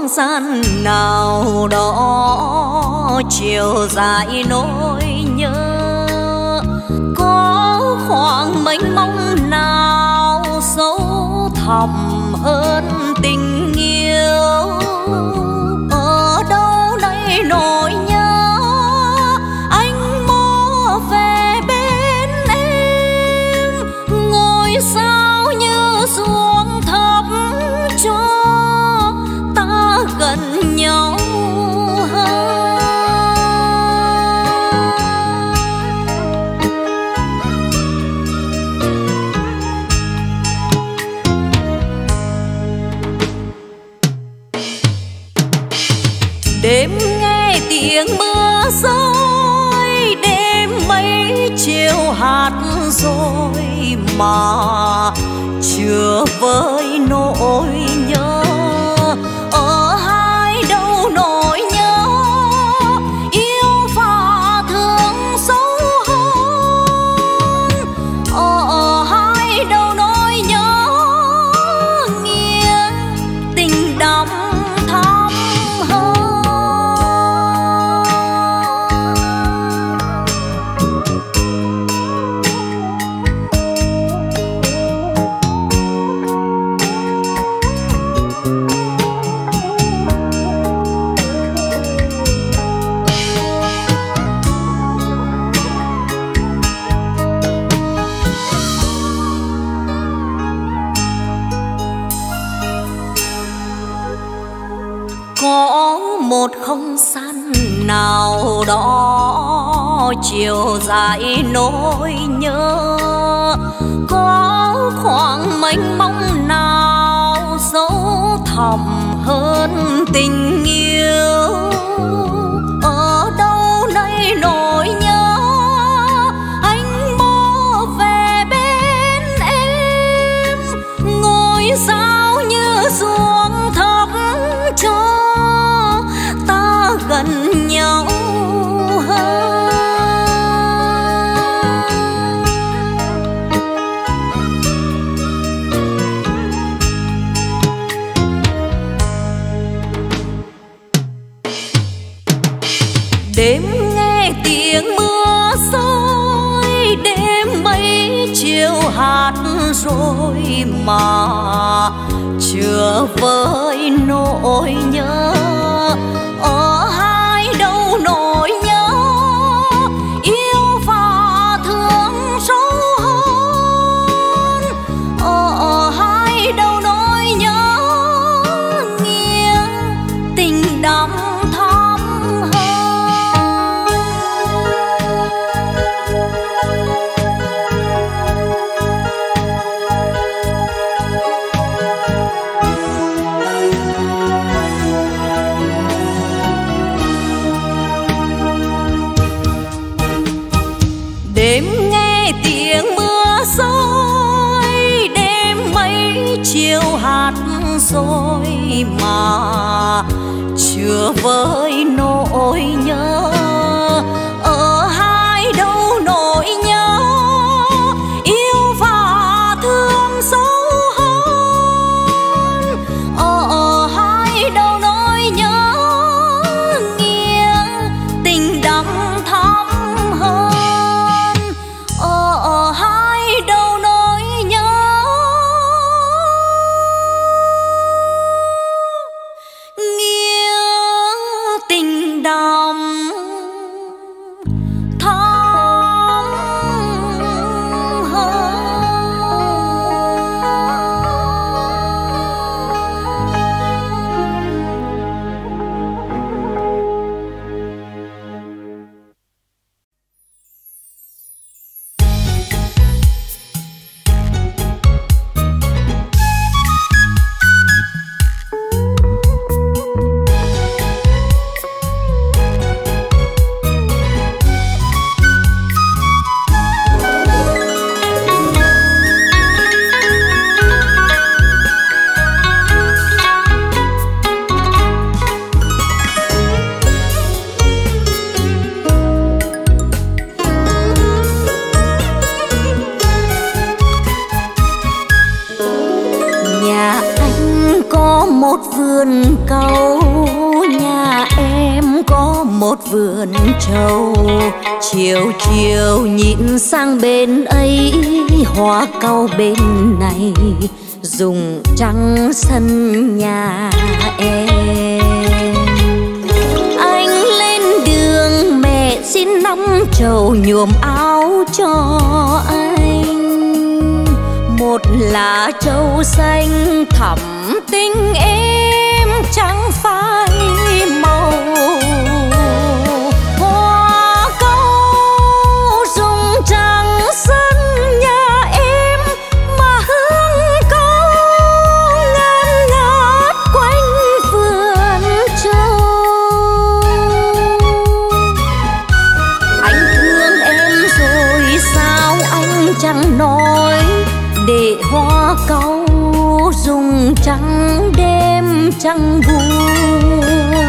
không gian nào đó chiều dài nỗi nhớ, có khoảng mênh mông nào sâu thẳm hơn tình yêu. Ở đâu đây nỗi nhớ anh mơ về bên em, ngôi sao như xuống thấp cho ta gần nhau hơn. Đêm nghe tiếng mưa rơi, đêm mấy chiều hát rồi mà chưa vơi nỗi nhớ. Ở hai đâu nỗi nhớ yêu và thương sâu hơn. Ở hai đâu nỗi nhớ nghĩa tình đậm thắm hơn. Có một không gian nào đó chiều dài nỗi nhớ, có khoảng mênh mông nào sâu thẳm hơn tình yêu. Ở đâu đây nỗi nhớ anh mơ về bên em, ngôi sao như xuống thấp cho ta gần nhau hơn. Đêm nghe tiếng mưa rơi, đêm mấy chiều hát rồi mà chưa vơi nỗi nhớ. Ở hai đâu nỗi nhớ yêu và thương sâu hơn. Ở hai đâu nỗi nhớ nghĩa tình đậm thắm hơn. Đêm nghe tiếng mưa rơi, đêm mấy chiều hát rồi mà chưa vơi nỗi nhớ. Ở hai đâu nỗi nhớ yêu và thương sâu hơn. Ở hai đâu nỗi nhớ nghĩa tình đậm thắm hơn. Ở hai đâu nỗi nhớ nghĩa một vườn trầu, chiều chiều nhìn sang bên ấy, hoa cau bên này dùng trăng sân nhà em. Anh lên đường mẹ xin nắm trầu nhuộm áo cho anh, một lá trầu xanh thẳm tình em chẳng phai màu. Hoa cau dùng trăng sân nhà em, mà hương cau ngát ngát quanh vườn trầu. Anh thương em rồi sao anh chẳng nói, để hoa cau dùng trắng đêm chẳng buồn.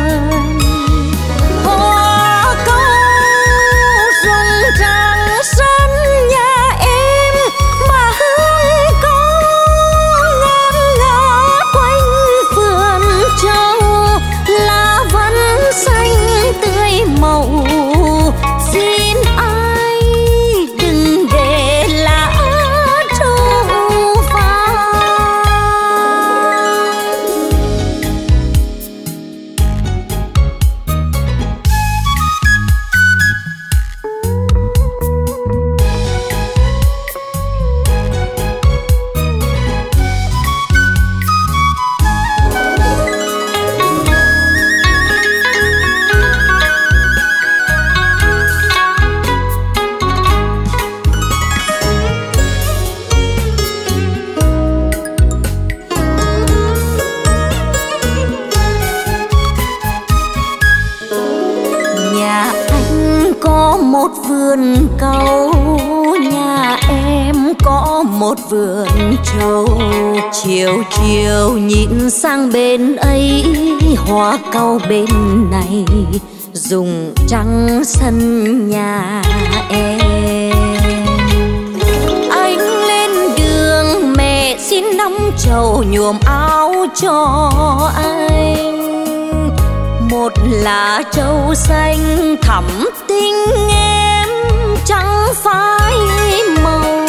Hoa cau dùng trăng sân nhà em, mà hương cau ngát ngát quanh vườn trầu. Lá vẫn xanh tươi màu, xin ai đừng để lá trầu phai. Nhà anh có một vườn cau, nhà em có một vườn trầu, chiều chiều nhìn sang bên ấy, hoa cau bên này dùng trăng sân nhà em. Anh lên đường mẹ xin nắm trầu nhuộm áo cho anh, một lá trầu xanh thẳm tình em chẳng phai màu.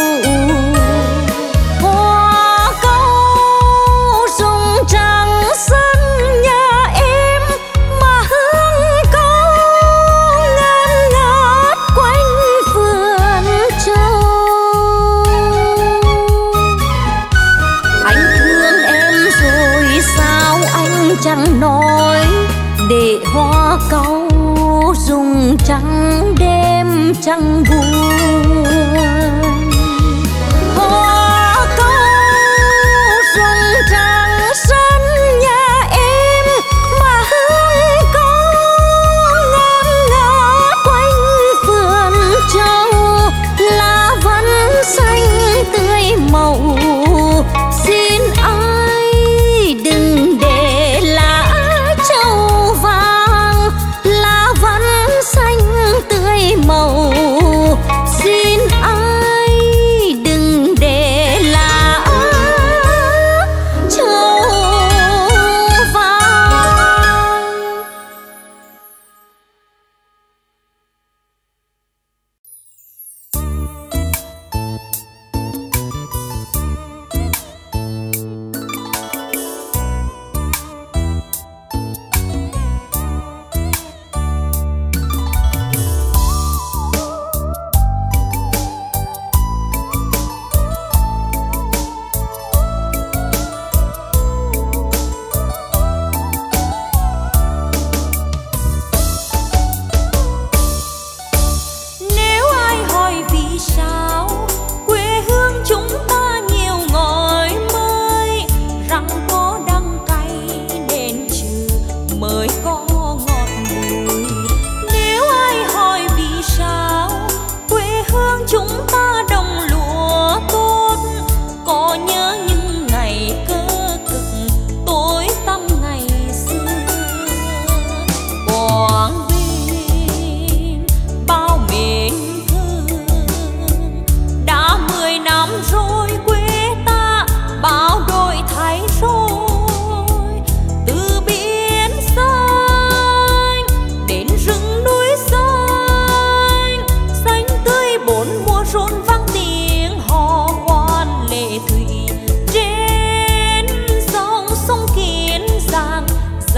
Hoa cau dùng trăng sân nhà em, mà hương cau ngát ngát quanh vườn trầu. Anh thương em rồi sao anh chẳng nói, để hoa cau dùng trắng đêm chẳng buồn. Hoa cau dùng trăng sân nhà em, mà hương cau ngát ngát quanh vườn trầu. Lá vẫn xanh tươi màu, xin ai đừng để lá trầu vàng. Lá vẫn xanh tươi màu, xin ai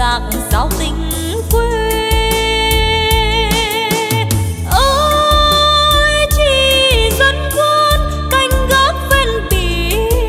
dạc giao tình quê. Ơi chỉ dân quân canh gác ven biển,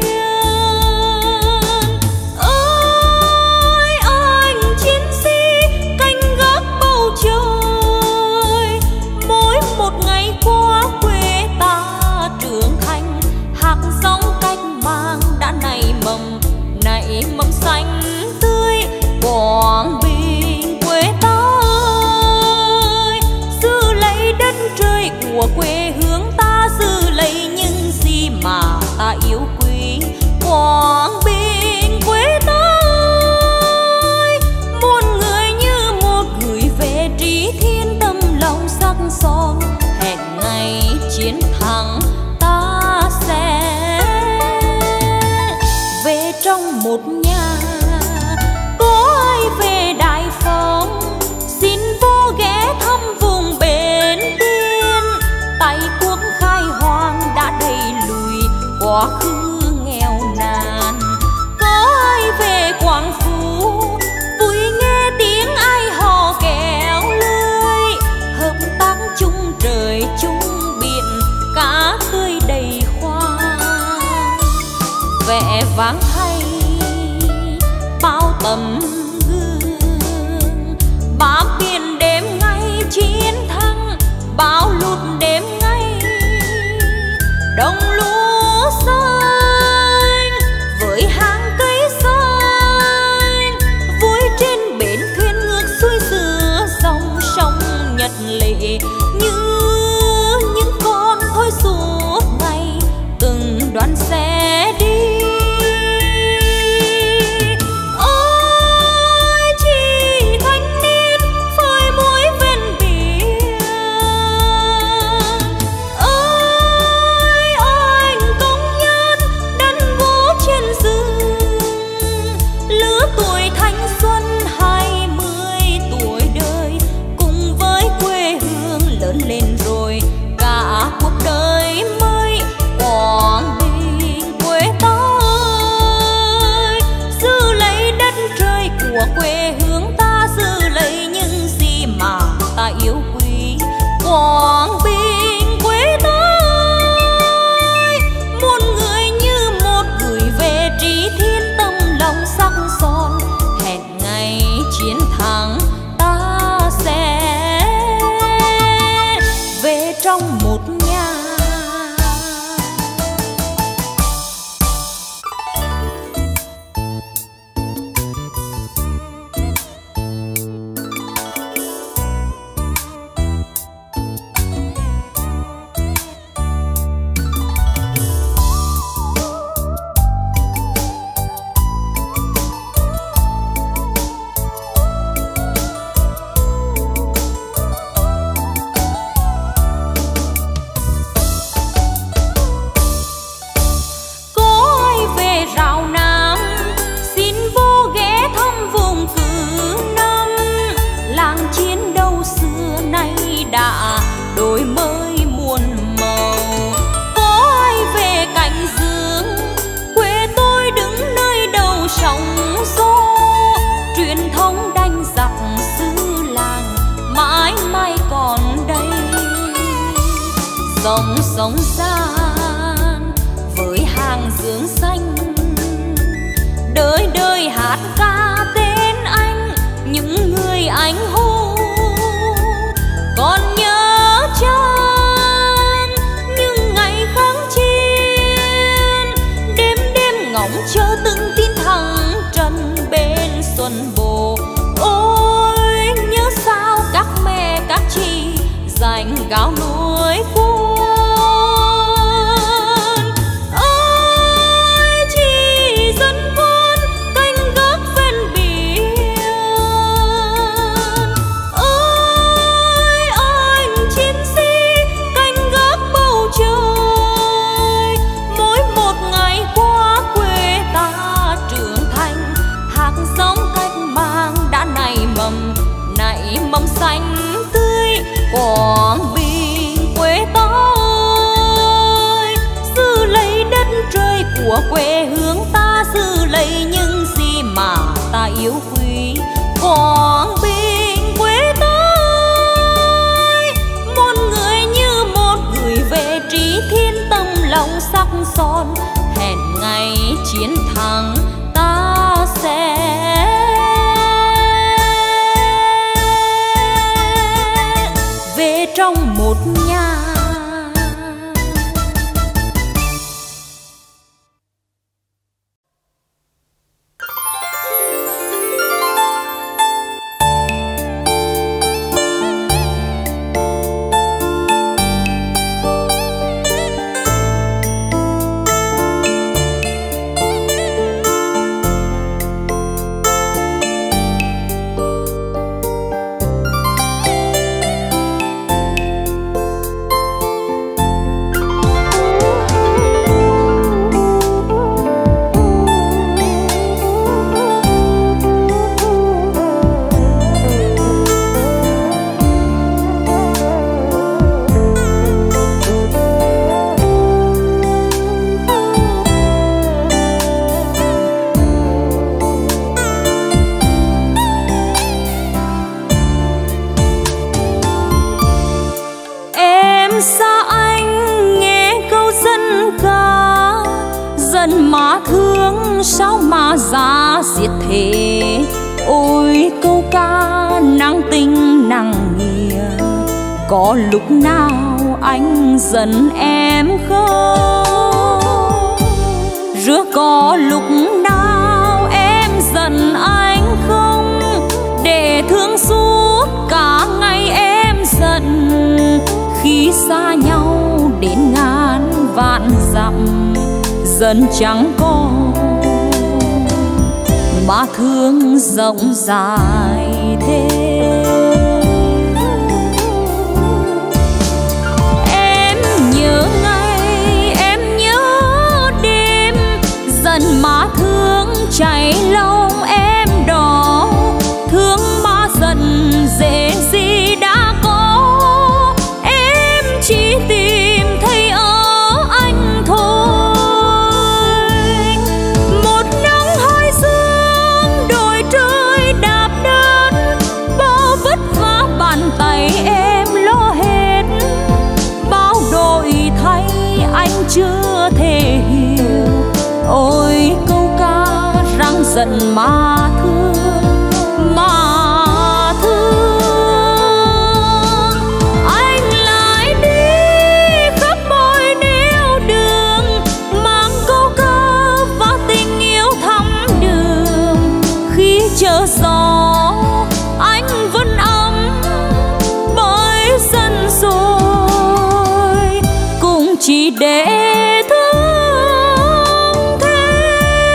ơi anh chiến sĩ canh gác bầu trời. Mỗi một ngày qua quê ta trưởng thành, hạt giống cách mạng đã nảy mầm xanh tươi. Quảng Bình quê ta ơi, giữ lấy đất trời của quê hương ta, giữ lấy những gì mà ta yêu quý. Quảng Bình quê ta ơi, muôn người như một gửi về trí thiên, tâm lòng sắc son. Hẹn ngày chiến thắng ta sẽ về trong một nhà. Có ai về Đại Phong xin vô ghé thăm vùng bến biên. Tay quốc khai hoang đã đẩy lùi quá khứ nghèo nàn. Có ai về Quảng Phú vui nghe tiếng ai hò kéo lưới. Hợp tác chung trời chung biển, cá tươi đầy khoang. Vẻ vang hay bao tấm gương, bám biển đêm ngày chiến thắng, bão lụt đêm ngày đồng lúa xanh với hàng cây xanh. Vui trên bến thuyền ngược xuôi giữa dòng sông nhật lệ, như những con thôi suốt ngày từng đoàn xe đi. Quê hương ta giữ lấy những gì mà ta yêu quý. Quảng Bình quê ta ơi, muôn người như một gửi về trí thiên, tâm lòng sắc son. Hẹn ngày chiến thắng ta sẽ về trong một nhà. Đã đổi mới muôn màu. Có ai về Cảnh Dương quê tôi đứng nơi đầu sóng gió. Truyền thống đánh giặc xứ làng mãi mãi còn đây. Dòng sông gian với hàng dương xanh, đời đời hát ca tên anh, những người anh hùng. Còn nhớ chan những ngày kháng chiến, đêm đêm ngóng chờ từng tin thắng trận bên Xuân Bồ. Ôi nhớ sao các mẹ các chị dành gạo nuôi quân. Ôi chỉ dân quân canh gác ven biển, mầm xanh tươi. Quảng Bình quê ta ơi, giữ lấy đất trời của quê hương ta, giữ lấy những gì mà ta yêu quý. trong một nhà. Má thương sao mà giá diệt thế, ôi câu ca nặng tình nặng nghĩa. Có lúc nào anh giận em không? Rứa có lúc nào em giận anh không? Để thương suốt cả ngày em giận, khi xa nhau đến ngàn vạn dặm dần chẳng còn mà thương rộng dài thế. Em nhớ ngày, em nhớ đêm, dần mà thương chảy lòng em đỏ. Thương mà giận dễ gì đã có, em chỉ tìm thấy ở anh thôi. Tay em lo hết bao đổi thay anh chưa thể hiểu. Ôi câu ca răng giận mà thương, mà thương. Anh lại đi khắp mọi nẻo đường, mang câu ca và tình yêu thắm đường. Khi chờ gió anh vẫn ấm sân rồi, cũng chỉ để thương thế.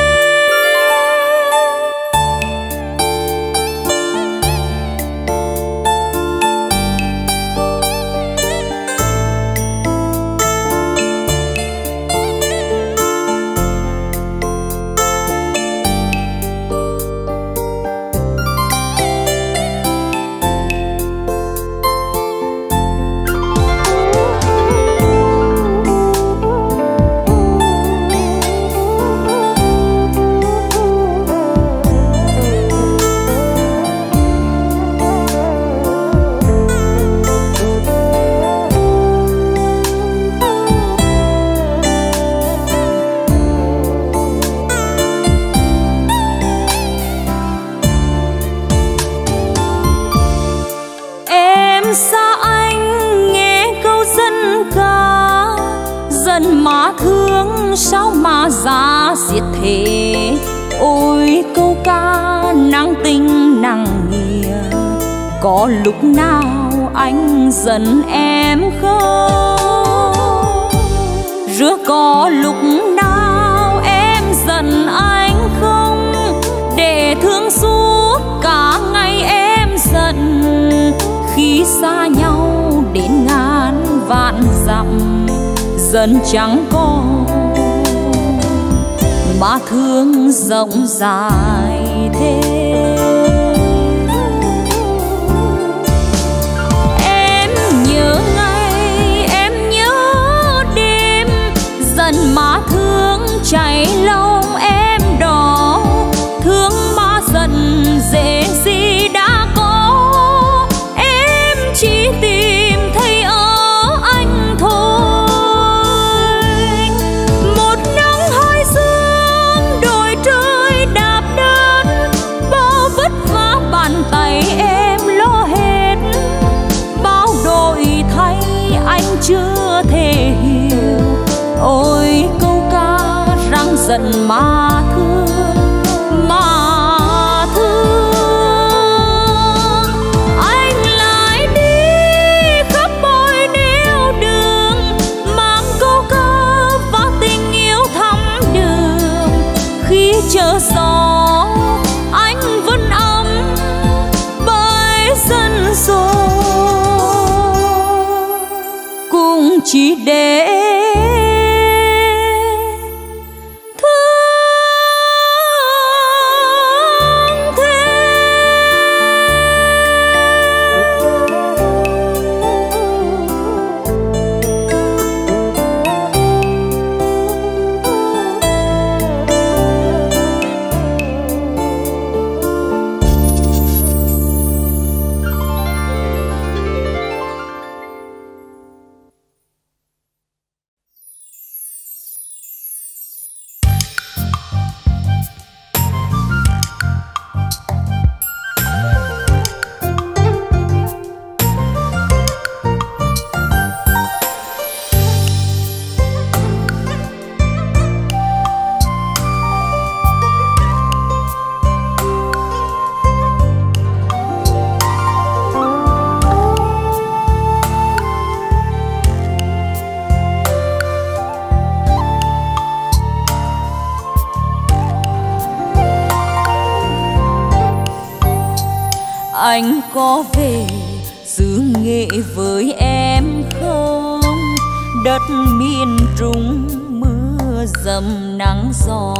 Má thương sao mà giá diệt thế, ôi câu ca nặng tình nặng nghĩa. Có lúc nào anh giận em không? Rứa có lúc nào em giận anh không? Để thương suốt cả ngày em giận, khi xa nhau đến ngàn vạn dặm dần chẳng còn mà thương rộng dài thế. Em nhớ ngày, em nhớ đêm, dần mà thương chảy lòng em đỏ. Thương mà giận dễ gì đã có, em chỉ tìm thấy ở anh thôi. Một nắng hai sương đồi trời đạp đơn, giận mà thương, mà thương. Anh lại đi khắp mọi nẻo đường, mang câu ca và tình yêu thắm đường. Khi chờ gió anh vẫn ấm bãi sân rồi, cũng chỉ để anh có về xứ Nghệ với em không? Đất miền Trung mưa dầm nắng gió,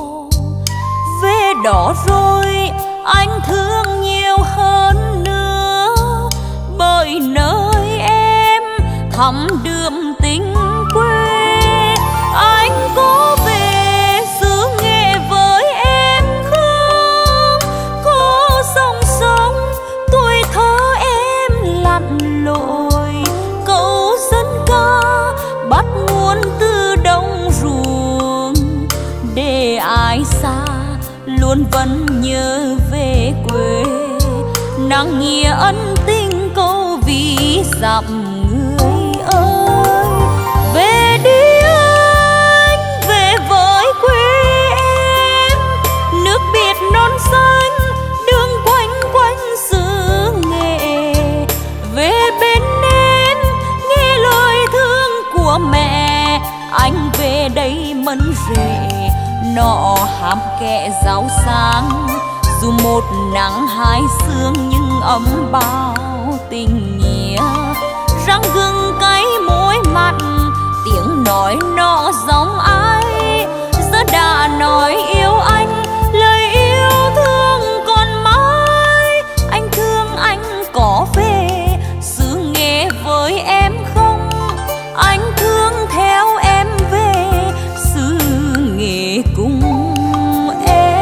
về đó rồi anh thương nhiều hơn nữa, bởi nơi em thắm đượm tình quê. Anh có về xứ Nghệ với em không? Có sông sông tuổi thơ em lặn lội, câu dân ca bắt nguồn từ đồng ruộng, để ai xa luôn vẫn nhớ về quê. Nặng nghĩa ân tình câu ví dặm người ơi. Về đi anh, về với quê em, nước biển non xanh đường quanh quanh xứ Nghệ. Về bên em nghe lời thương của mẹ, anh về đây mân rể nọ hàm kẹ rau sáng. Dù một nắng hai sương nhưng ấm bao tình nghĩa, răng gừng cay môi mặn tiếng nói nọ giống ai. Giờ đã nói yêu anh, lời yêu thương còn mãi. Anh thương anh có về xứ Nghệ với em không? Anh thương theo em về xứ Nghệ cùng em.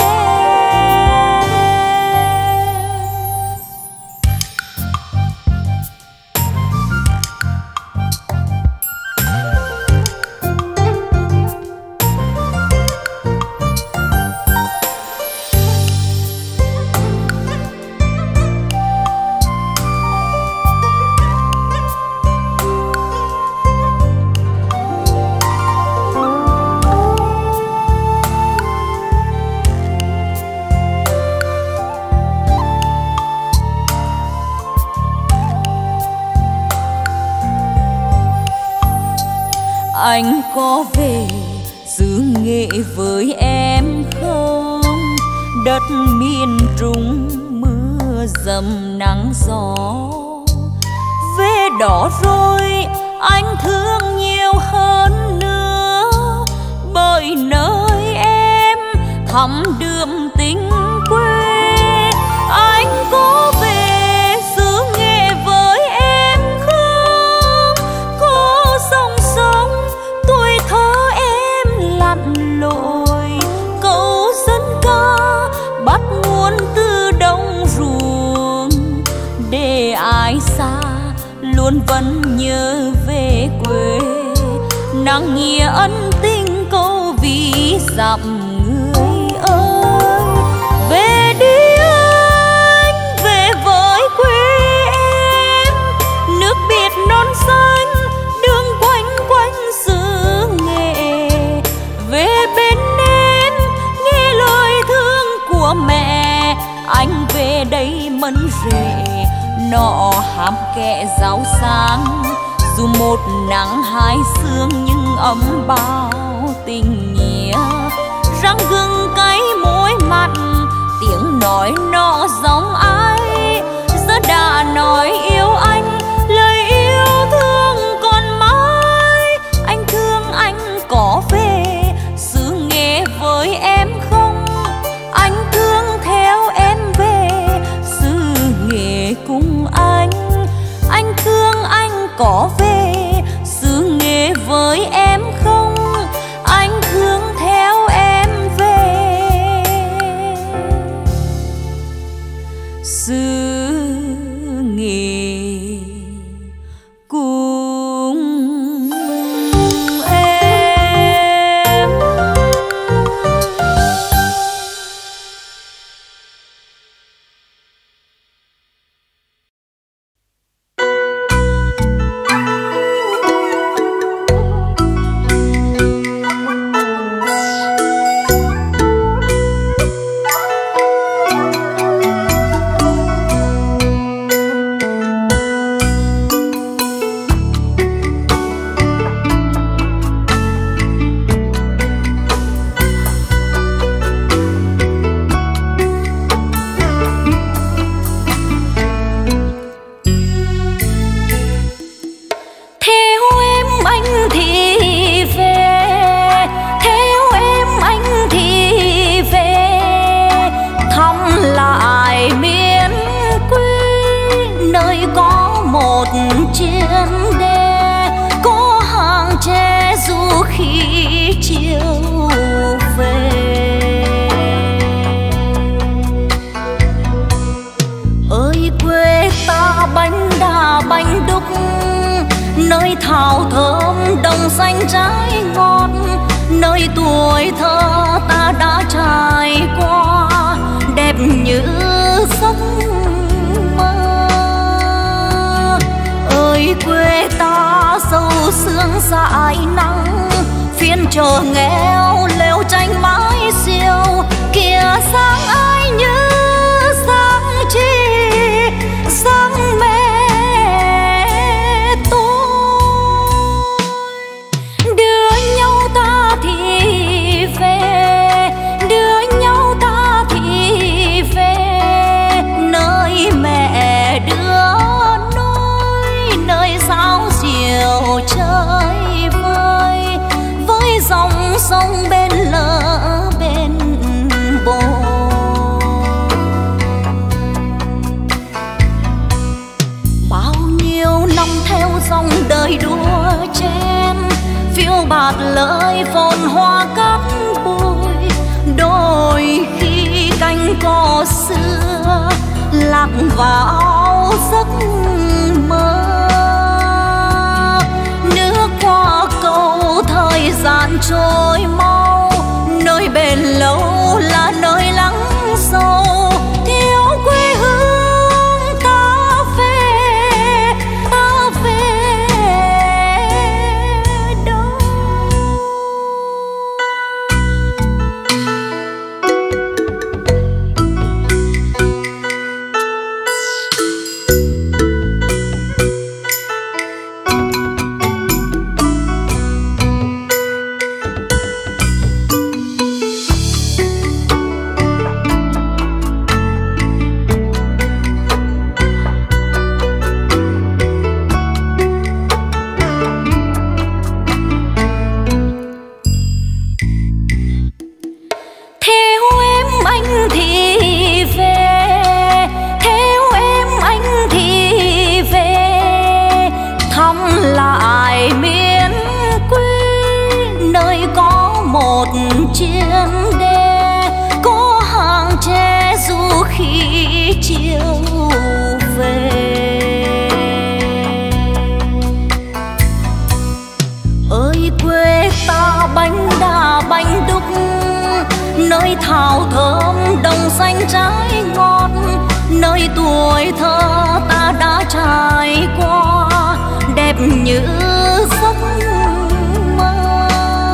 Anh có về xứ Nghệ với em không? Đất miền Trung mưa dầm nắng gió, về đó rồi anh thương nhiều hơn nữa, bởi nơi em thắm đượm tình quê. Anh có về xứ Nghệ với em không? Có sông sông tuổi thơ em lặn lội, câu dân ca bắt nguồn từ đồng ruộng, để ai xa luôn vẫn nhớ về quê. Nặng nghĩa ân tình câu ví dặm người ơi. Về đi anh, về với quê em, nước biển non xanh đường quanh quanh xứ Nghệ. Về bên em nọ hàm kẻ giàu sang, dù một nắng hai sương nhưng ấm bao tình nghĩa. Răng gừng cay môi mặt, tiếng nói nọ giống ai, giờ đã nói yêu anh, lời yêu thương còn mãi. Anh thương anh có về xứ Nghệ với em không? Anh thương theo em về xứ Nghệ cùng anh. Anh thương anh có về xứ Nghệ với em không? Anh thương theo em về xứ Nghệ cùng em. Nơi thảo thơm đồng xanh trái ngọt, nơi tuổi thơ ta đã trải qua đẹp như giấc mơ. Ơi quê ta sâu sương dại nắng, phiên chờ nghèo lều tranh mái xiêu. Kìa sáng ai như sáng chi sáng mẹ sông bên lỡ bên bờ. Bao nhiêu năm theo dòng đời đua chen, phiêu bạt lời phồn hoa cát bụi. Đôi khi cánh cỏ xưa lạc vào giấc mơ. Nước qua cầu thời gian trôi mau, nơi bền lâu là nơi lắng sâu. Thiếu quê hương ta về đâu? Chiến đê có hàng tre du khi chiều về. Ơi quê ta bánh đa bánh đúc, nơi thảo thơm đồng xanh trái ngọt, nơi tuổi thơ ta đã trải qua đẹp như giấc mơ.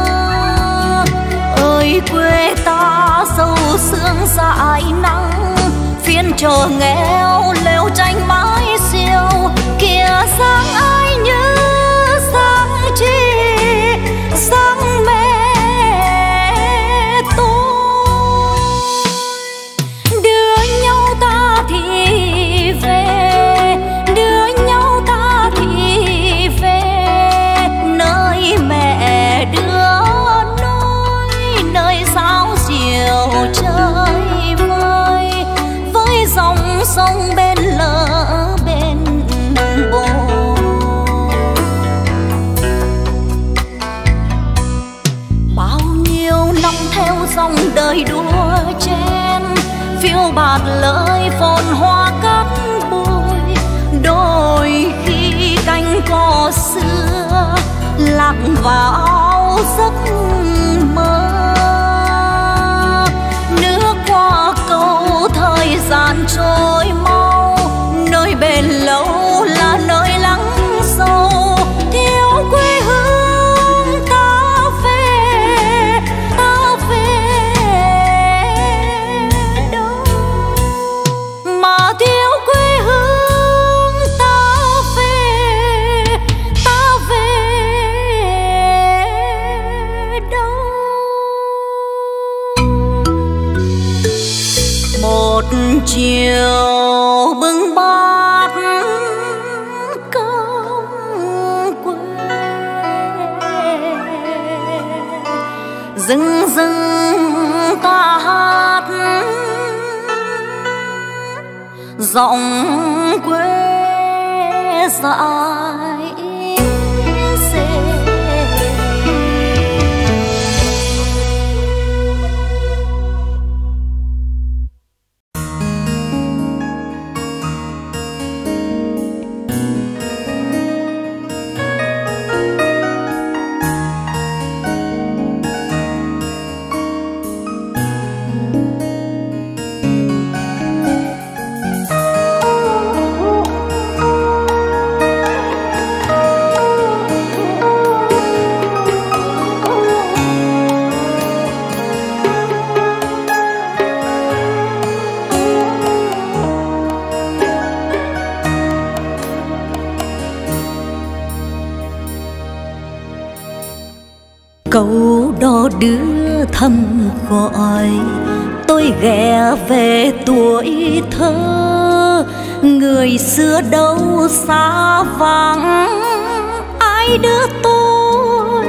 Ơi quê ta sâu sương dại nắng, phiên chờ nghèo lều tranh mái nặng vào giấc mơ. Nước qua cầu thời gian trôi mau, nơi bền lâu là nơi lắng sâu. Thiếu quê hương ta về đâu, mà thiếu quê hương ta về đâu. Một chiều bưng bát cơm quê, dưng dưng ta hát giọng quê dại dề. Câu đó đưa thăm gọi tôi ghé về tuổi thơ. Người xưa đâu xa vắng, ai đưa tôi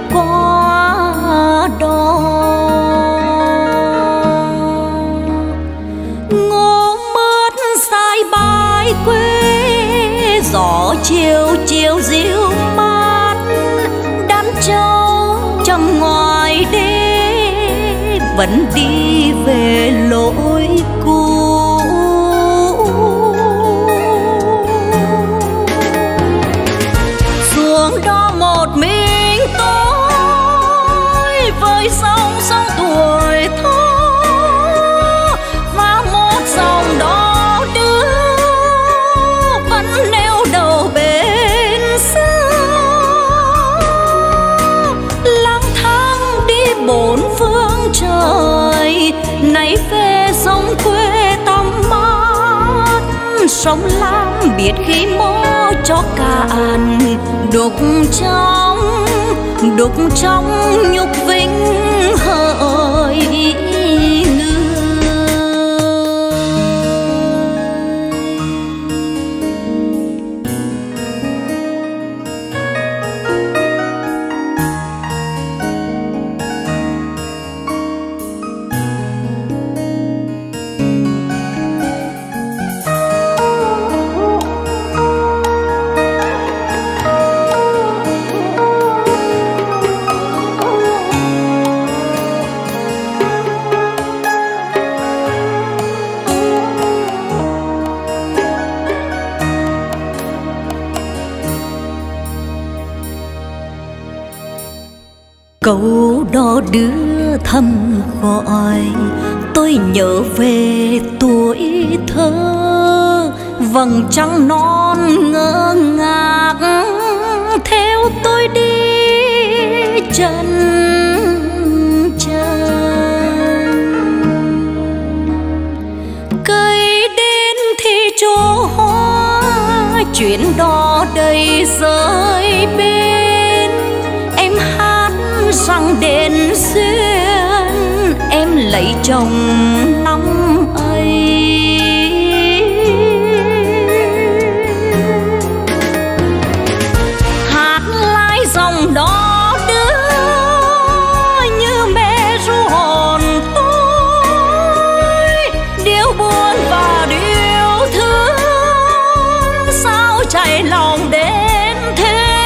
qua đó. Ngô mướt sai bãi quê, gió chiều chiều dịu mát. Đám trâu trong ngoài đê vẫn đi về lối cũ. Xuống đó một mình tôi với sông tuổi thơ, và một dòng đó đưa vẫn neo đầu bên xưa. Lang thang đi bốn phương trời, nay về sông quê tắm mát. Sông Lam biết khi mô cho cạn, đục trong nhục vinh hỡi người. Câu đó đưa thăm gọi tôi nhớ về tuổi thơ. Vầng trăng non ngơ ngác theo tôi đi chân chân. Cây đến thì chỗ hoa, chuyến đò đầy rơi bên. Em hát rằng đến duyên em lấy chồng năm ấy. Hát lại dòng đó đưa như mẹ ru hồn tôi. Điều buồn và điều thương sao chảy lòng đến thế.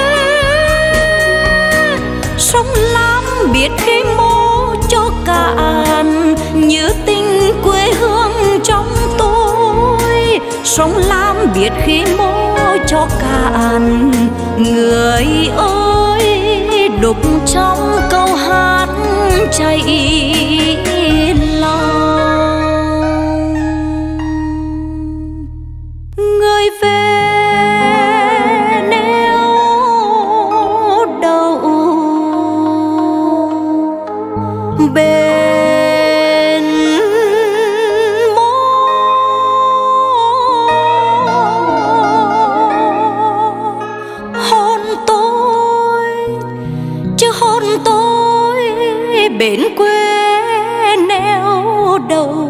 Sông Lam biết khi mô cho cạn, như tình quê hương trong tôi. Sông Lam biết khi mô cho cạn, người ơi đục trong câu hát chảy lòng. Người về neo đầu bên môi, hôn tôi chứ hôn tôi bên quê neo đầu.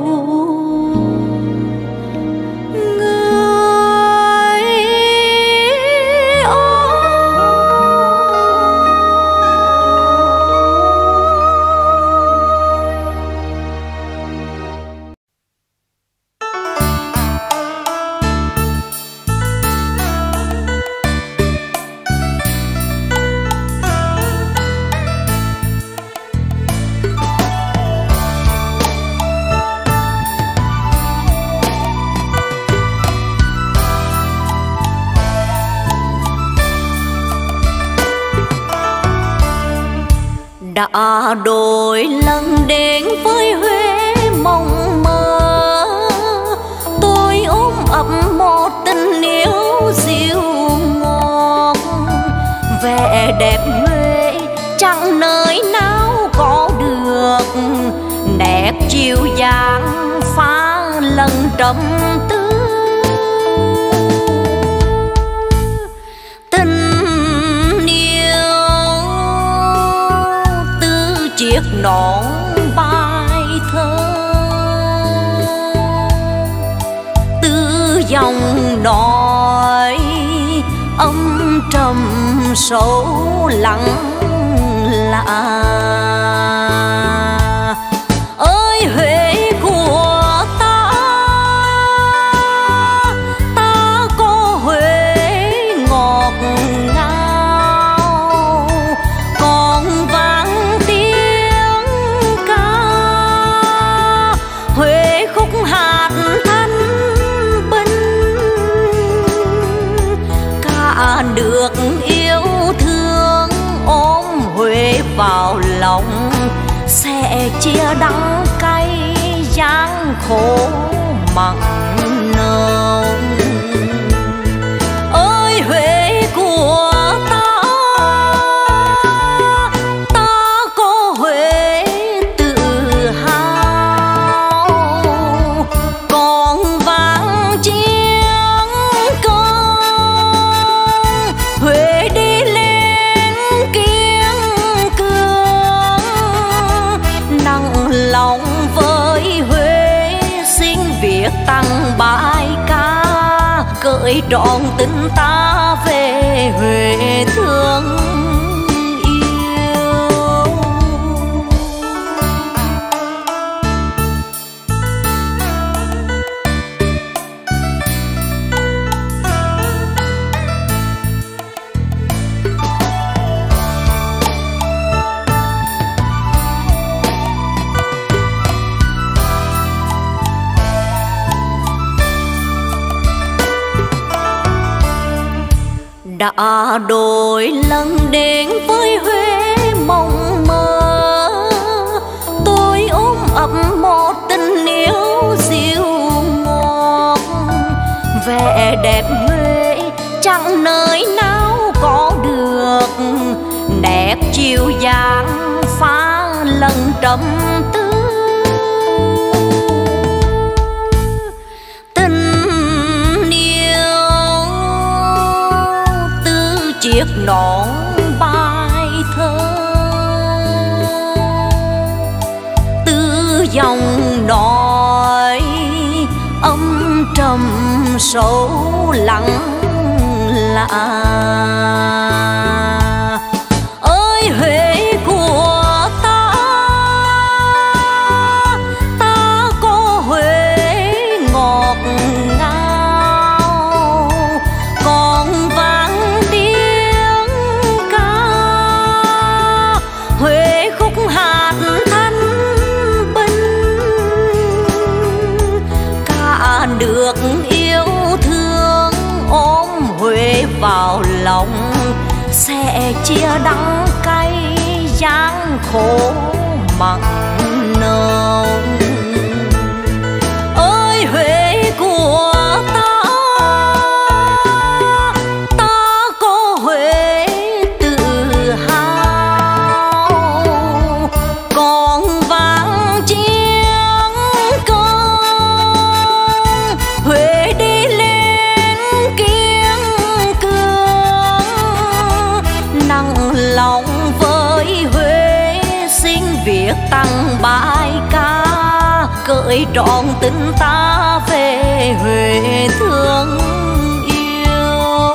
Đã đôi lần đến với Huế mộng mơ, tôi ôm ấp một tình yêu dịu ngọt. Vẻ đẹp Huế chẳng nơi nào có được, nét dịu dàng phá lần trầm tư. Chiếc nón bài thơ từ dòng nói âm trầm sâu lắng lạ. Ơi Huế của ta, ta có Huế ngọt ngào, còn vang tiếng ca Huế khúc hát thanh bình. Cả được yêu thương ôm Huế vào lòng, sẽ chia đắng cay gian khổ mặn nồng. Ơi Huế của ta, ta có Huế tự hào, còn vang chiêng công Huế đi lên kiên cường. Nặng lòng với Huế xin viết tặng bài ca, gửi trọn tình ta về Huế thương yêu. Đã đôi lần đến với Huế mộng mơ, tôi ôm ấp một tình yêu dịu ngọt. Vẻ đẹp Huế chẳng nơi nào có được, nét dịu dàng phá lần trầm tư. Chiếc nón bài thơ từ dòng nói âm trầm sâu lắng lạ. Ơi Huế của ta, ta có Huế ngọt ngào, còn vang tiếng ca Huế khúc hát thanh bình. Cả được yêu thương ôm Huế vào lòng, sẽ chia đắng cay gian khổ mặn nồng. Ơi Huế của ta, ta có Huế tự hào, còn vang chiêng công Huế đi lên kiên cường. Nặng lòng với Huế xin viết tặng bài ca, gửi trọn tình ta về Huế thương yêu.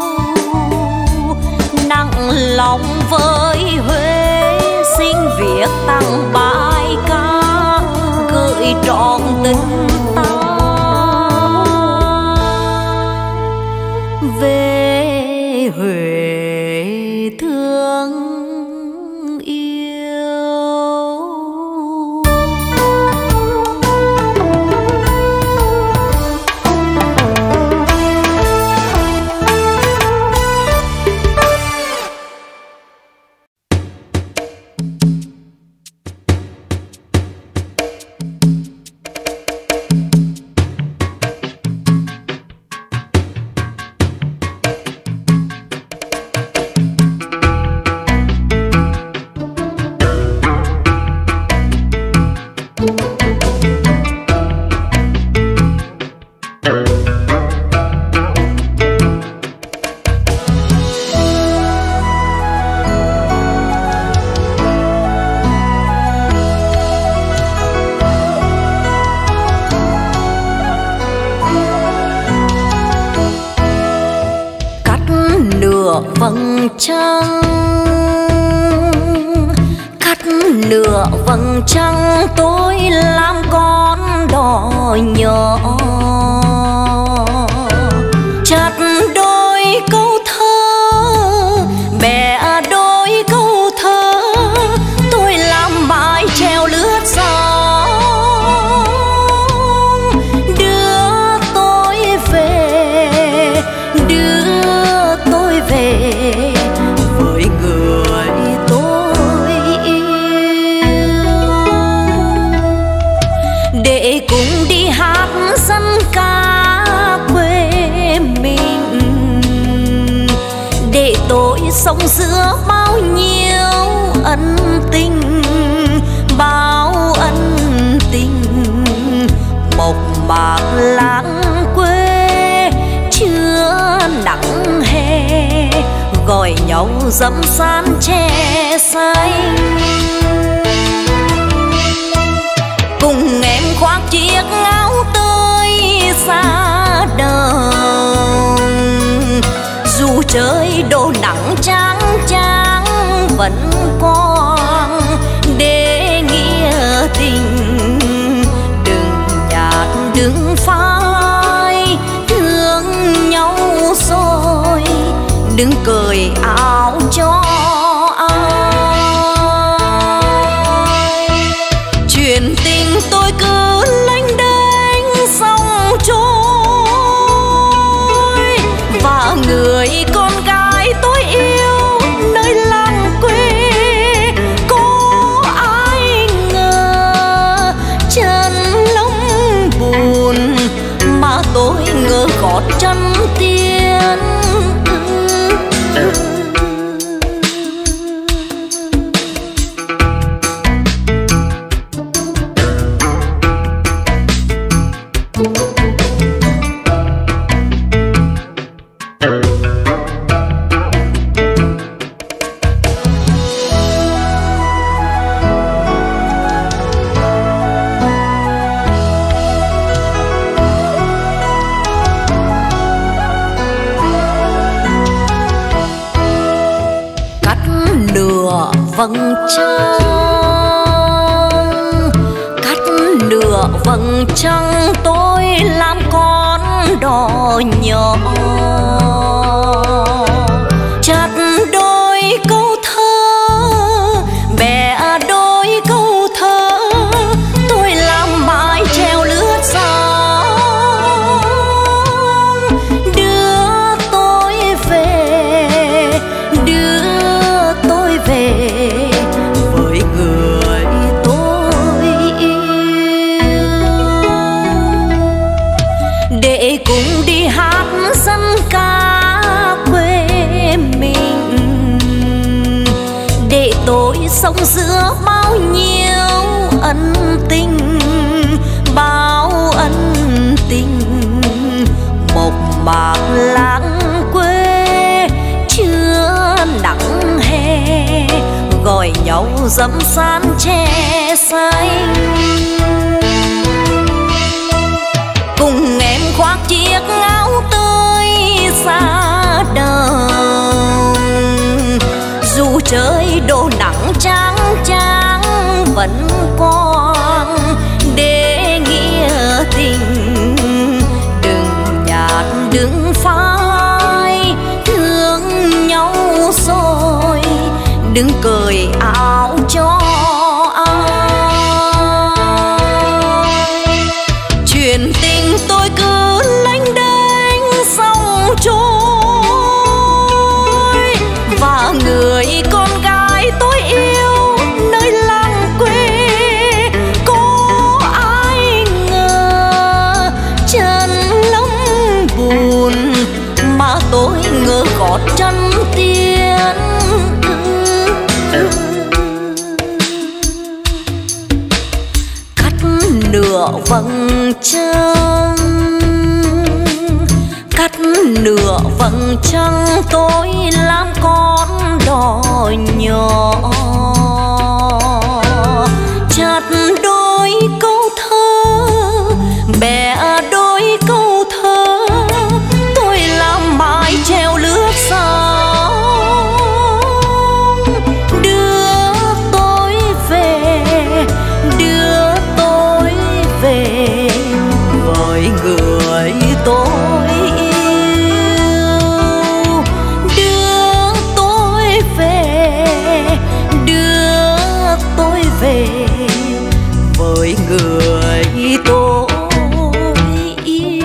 Nặng lòng với Huế xin viết tặng bài ca, gửi trọn tình ta về Huế thương yêu. Vầng trăng, cắt nửa vầng trăng tôi làm con đò nhỏ, chặt đôi câu thơ bè đôi câu thơ tôi làm bài treo lướt sóng, đưa tôi về với người tôi yêu, để cùng đi hát dân ca quê mình, để tôi sống giữa bao nhiêu ân tình, bao ân tình mộc mạc lãng quê chưa nắng hè, gọi nhau dẫm san tre xanh. Cùng em khoác chiếc áo tươi xa đồng, dù trời đổ nắng chang chang vẫn còn để nghĩa tình, đừng nhạt đừng phai thương nhau rồi, đừng cởi áo cho ai. Chuyện tình tôi cứ lênh đênh sông trôi, và người con gái tôi yêu nơi làng quê, có ai ngờ chân lông bùn mà tôi ngỡ gót chân tiên. Vầng trăng, cắt nửa vầng trăng tôi làm con đò nhỏ, chặt đôi câu thơ bè đôi câu thơ tôi làm bài treo lướt sóng, đưa tôi về sống giữa bao nhiêu ân tình, bao ân tình. Một mạc lãng quê chưa nắng hè, gọi nhau dẫm san tre xanh. Cùng em khoác chiếc áo tươi xa đồng, dù trời đổ nắng chang chang vẫn còn để nghĩa tình. Đừng nhạt đừng phai thương nhau rồi, đừng cởi áo cho ai. Chuyện tình tôi cứ lênh đênh sông trôi, và người con gái tôi yêu nơi làng quê, có ai ngờ chân lắm buồn mà tôi ngỡ gót chân tiên. Cắt nửa vầng trăng, cắt nửa vầng trăng tôi làm con đò nhỏ, chặt đôi câu thơ bẻ đôi câu thơ, tôi làm mãi treo lướt sóng. Đưa tôi về, đưa tôi về với người tôi yêu. Đưa tôi về, đưa tôi về với người tôi yêu.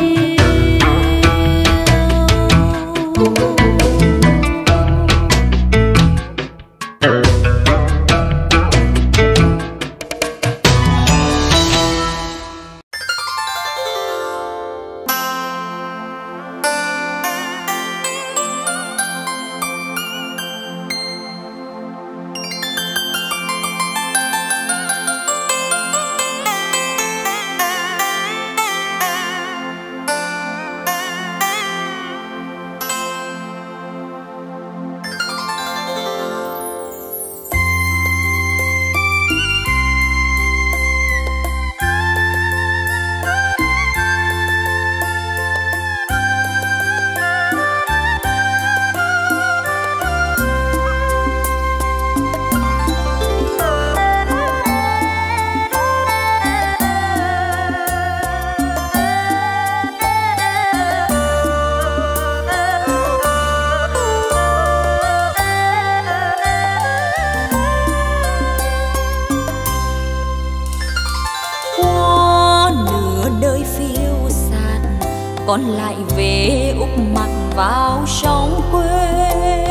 Con lại về úp mặt vào sông quê.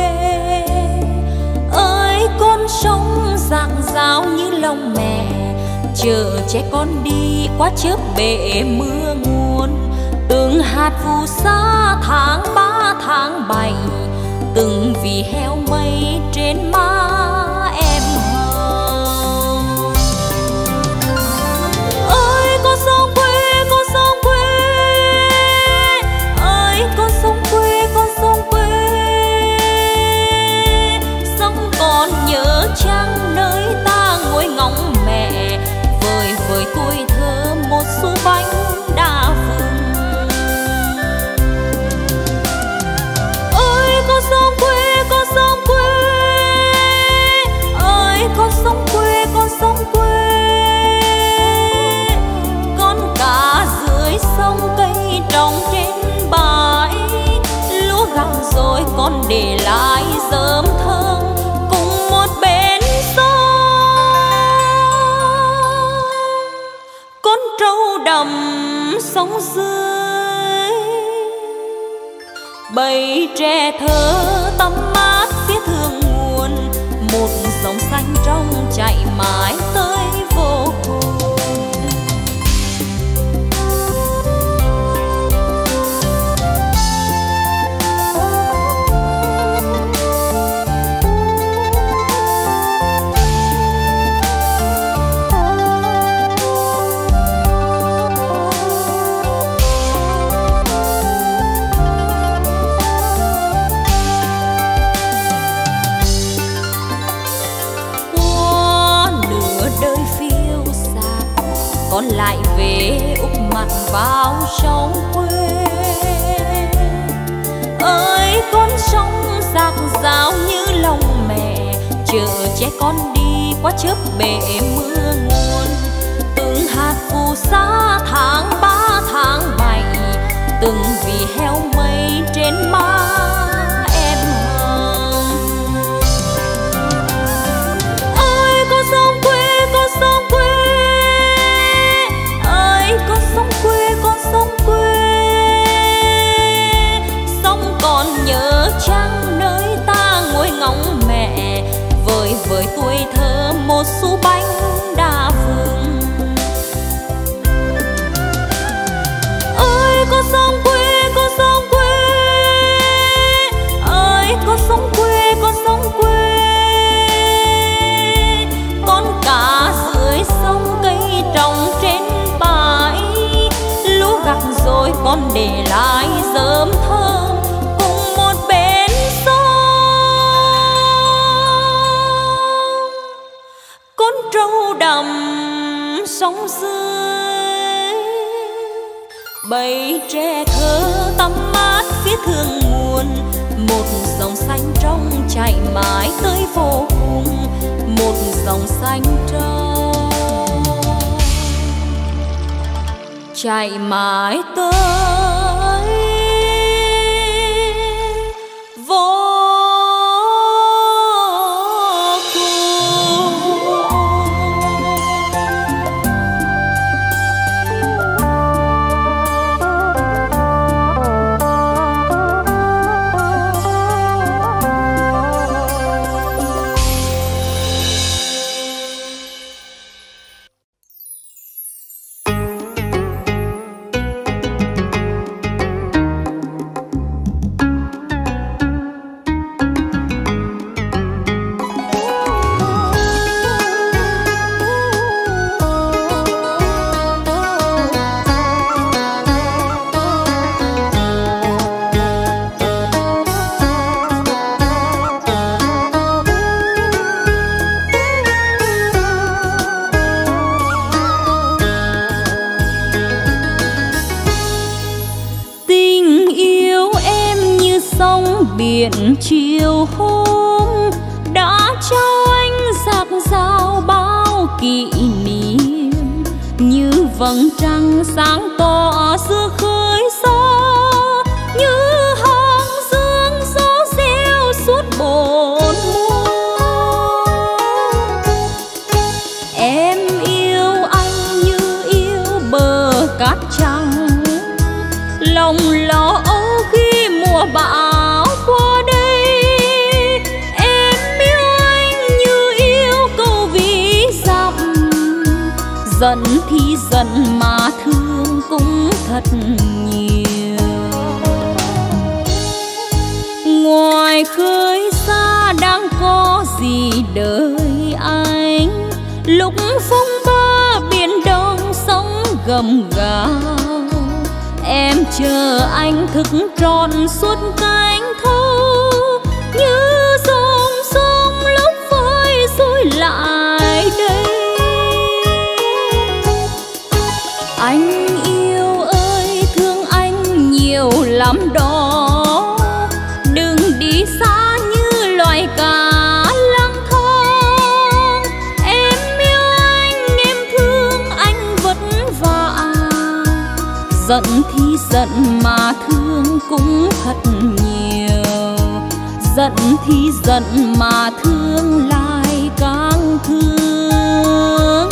Ơi con sông rạng rào như lòng mẹ, chờ trẻ con đi qua chớp bể mưa nguồn. Từng hạt phù sa tháng 3 tháng 7, từng vì heo mây trên má em hồng. Ơi con sông quê, con sông quê, con sông quê, con sông quê. Sông còn nhớ chăng nơi ta ngồi ngóng mẹ, vời vời tuổi thơ một xu bánh đa phừng. Ơi con sông quê, con sông quê, ơi con sông quê, con sông quê. Con cá dưới sông cây trồng trên bãi, lúa gặt rồi con để lại rơm thơm cùng một bên sông. Con trâu đầm sông dưới, bầy tre thơ tắm mát phía thượng nguồn. Một dòng xanh trong chạy mãi tới vô cùng. con lại về úp mặt vào sông quê. Ơi con sông dạt dào như lòng mẹ, chờ trẻ con đi qua chớp bể mưa nguồn. Từng hạt phù sa tháng 3 tháng 7, từng vì heo mây trên má em hồng. Ơi con sông quê, con sông quê, ơi con sông quê, con sông quê. Sông còn nhớ chăng nơi ta ngồi ngóng mẹ, vời vời tuổi thơ một xu bánh đa phương. Ơi con sông quê, con sông quê, ơi con sông quê, con sông quê. Con cá dưới sông cây trồng trên bãi, lúa gặt rồi con để lại rơm thơm cùng một bên sông. Con trâu đầm sông dưới, bầy tre thơ tắm mát phía thượng nguồn. Một dòng xanh trong chảy mãi tới vô cùng, một dòng xanh trong chảy mãi tới vô cùng. Biển chiều hôm đã trao anh dạt dào bao kỷ niệm, như vầng trăng sáng tỏ giữa khơi xa, như hàng dương gió reo suốt bốn mùa. Em yêu anh như yêu bờ cát trắng, lòng lo âu khi mùa bão qua đây. Em yêu anh như yêu câu ví dặm, giận thì giận mà thương cũng thật nhiều. Ngoài khơi xa đang có gì đợi anh, lúc phong ba biển đông sóng gầm gào. Em chờ anh thức trọn suốt cánh thâu, như dòng sông lúc vơi rồi lại đây. Anh yêu ơi thương anh nhiều lắm đó, đừng đi xa như loài cá lang thang. Em yêu anh, em thương anh vất vả, giận thì giận mà thương cũng thật nhiều, giận thì giận mà thương lại càng thương.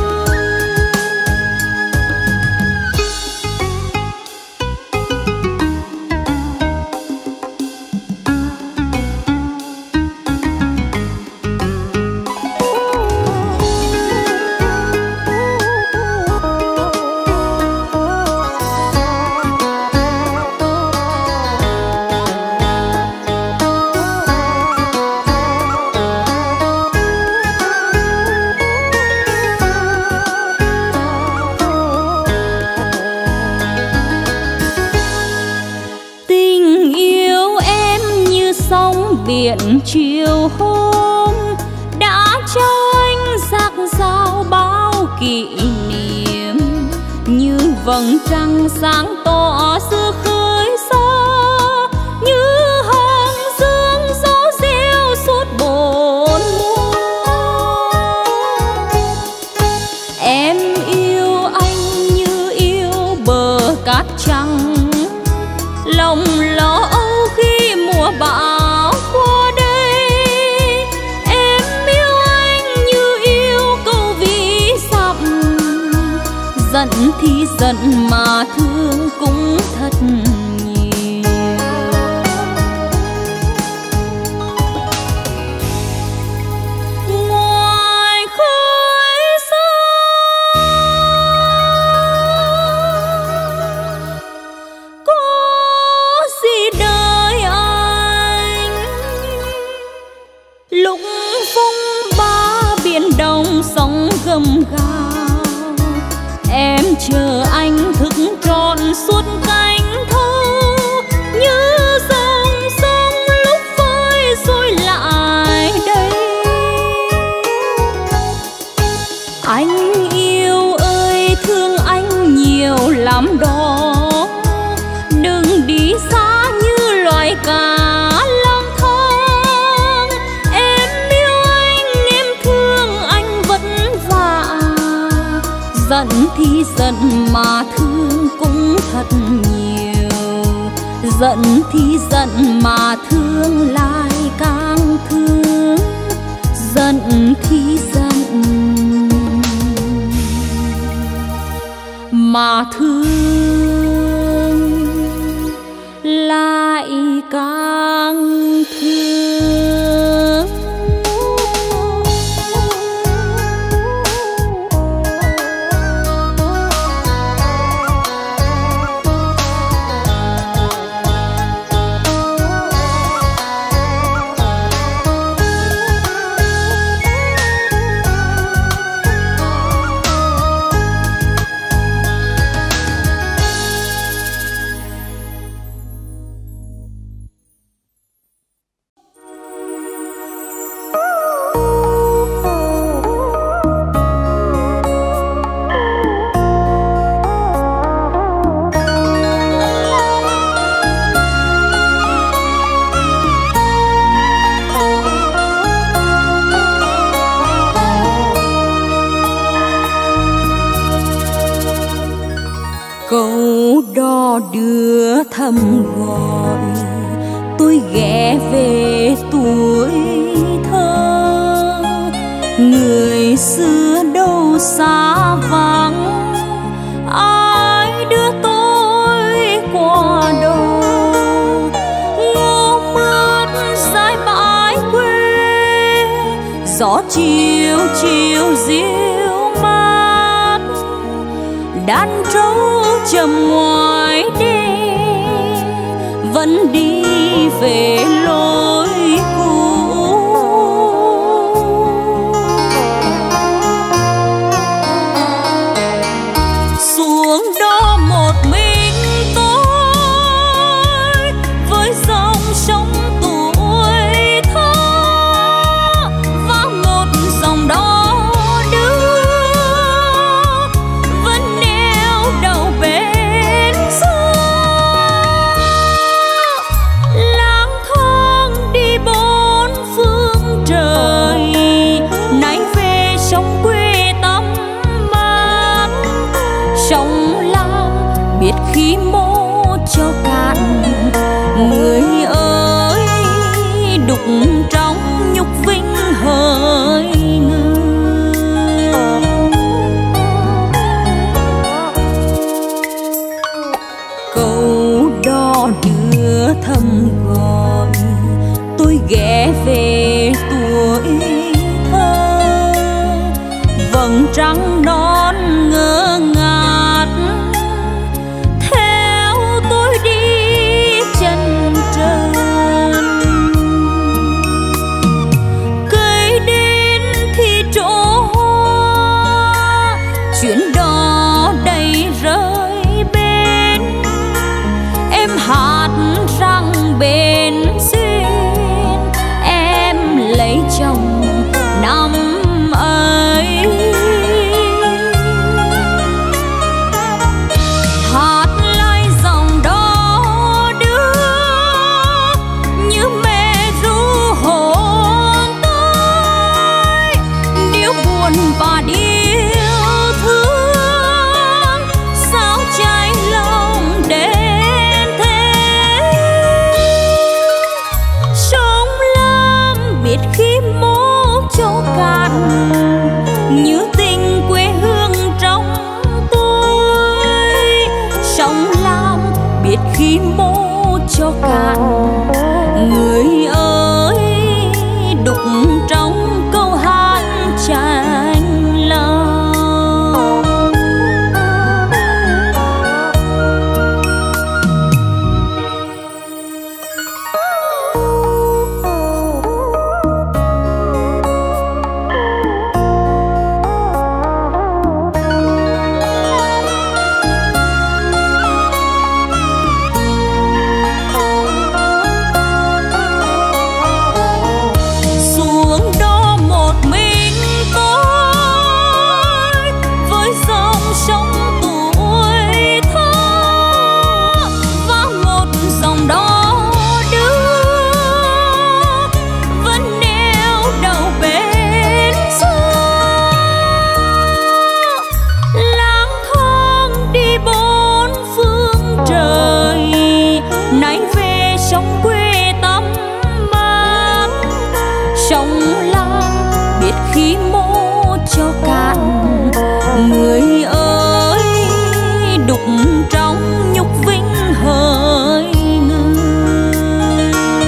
Biển chiều hôm đã cho anh dạt dào bao kỷ niệm, vầng trăng sáng tỏ giữa khơi xa, như hòn dương gió reo suốt bốn mùa. Em yêu anh như yêu bờ cát trắng, lòng lo âu khi mùa bão qua đây. Em yêu anh như yêu câu ví dặm, giận thì giận mà thương cũng thật nhiều. Ngoài khơi xa có gì đời anh, lúc phong ba biển đông sóng gầm gào, em chờ anh thức trọn suốt cánh thơ, như dòng sông lúc vơi rồi lại đây. Anh yêu ơi thương anh nhiều lắm đó, đừng đi xa như loài cá lang thang. Em yêu anh, em thương anh vất vả, giận thì giận mà thương cũng thật nhiều. Giận thì giận mà thương lại càng thương, giận thì giận mà thương lại càng thương. Câu đò đưa thầm gọi tôi ghé về tuổi thơ, người xưa đâu xa vắng, ai đưa tôi qua đâu. Ngô mướt dải bãi quê, gió chiều chiều diêu mát, đàn trâu chầm ngoài đê vẫn đi về lối cũ. Xuống đó một mình tôi với dòng sông tuổi thơ, và một dòng đó đưa vẫn neo đầu bên xưa. Lang thang đi bốn phương trời, nay về sông quê tắm mát. Sông Lam biết khi mô cho cạn, người ơi đục trong nhục vinh hỡi người. Câu đò đưa thầm gọi tôi ghé về tuổi thơ, vầng trăng non ngơ ngát theo tôi đi chân trần. Cây đến thì chỗ hoa, chuyến đò đầy rơi bên. Em hát rằng bên duyên em lấy chồng năm ấy. sông Lam biết khi mô cho cạn. Người ơi đục trong nhục vinh hỡi người,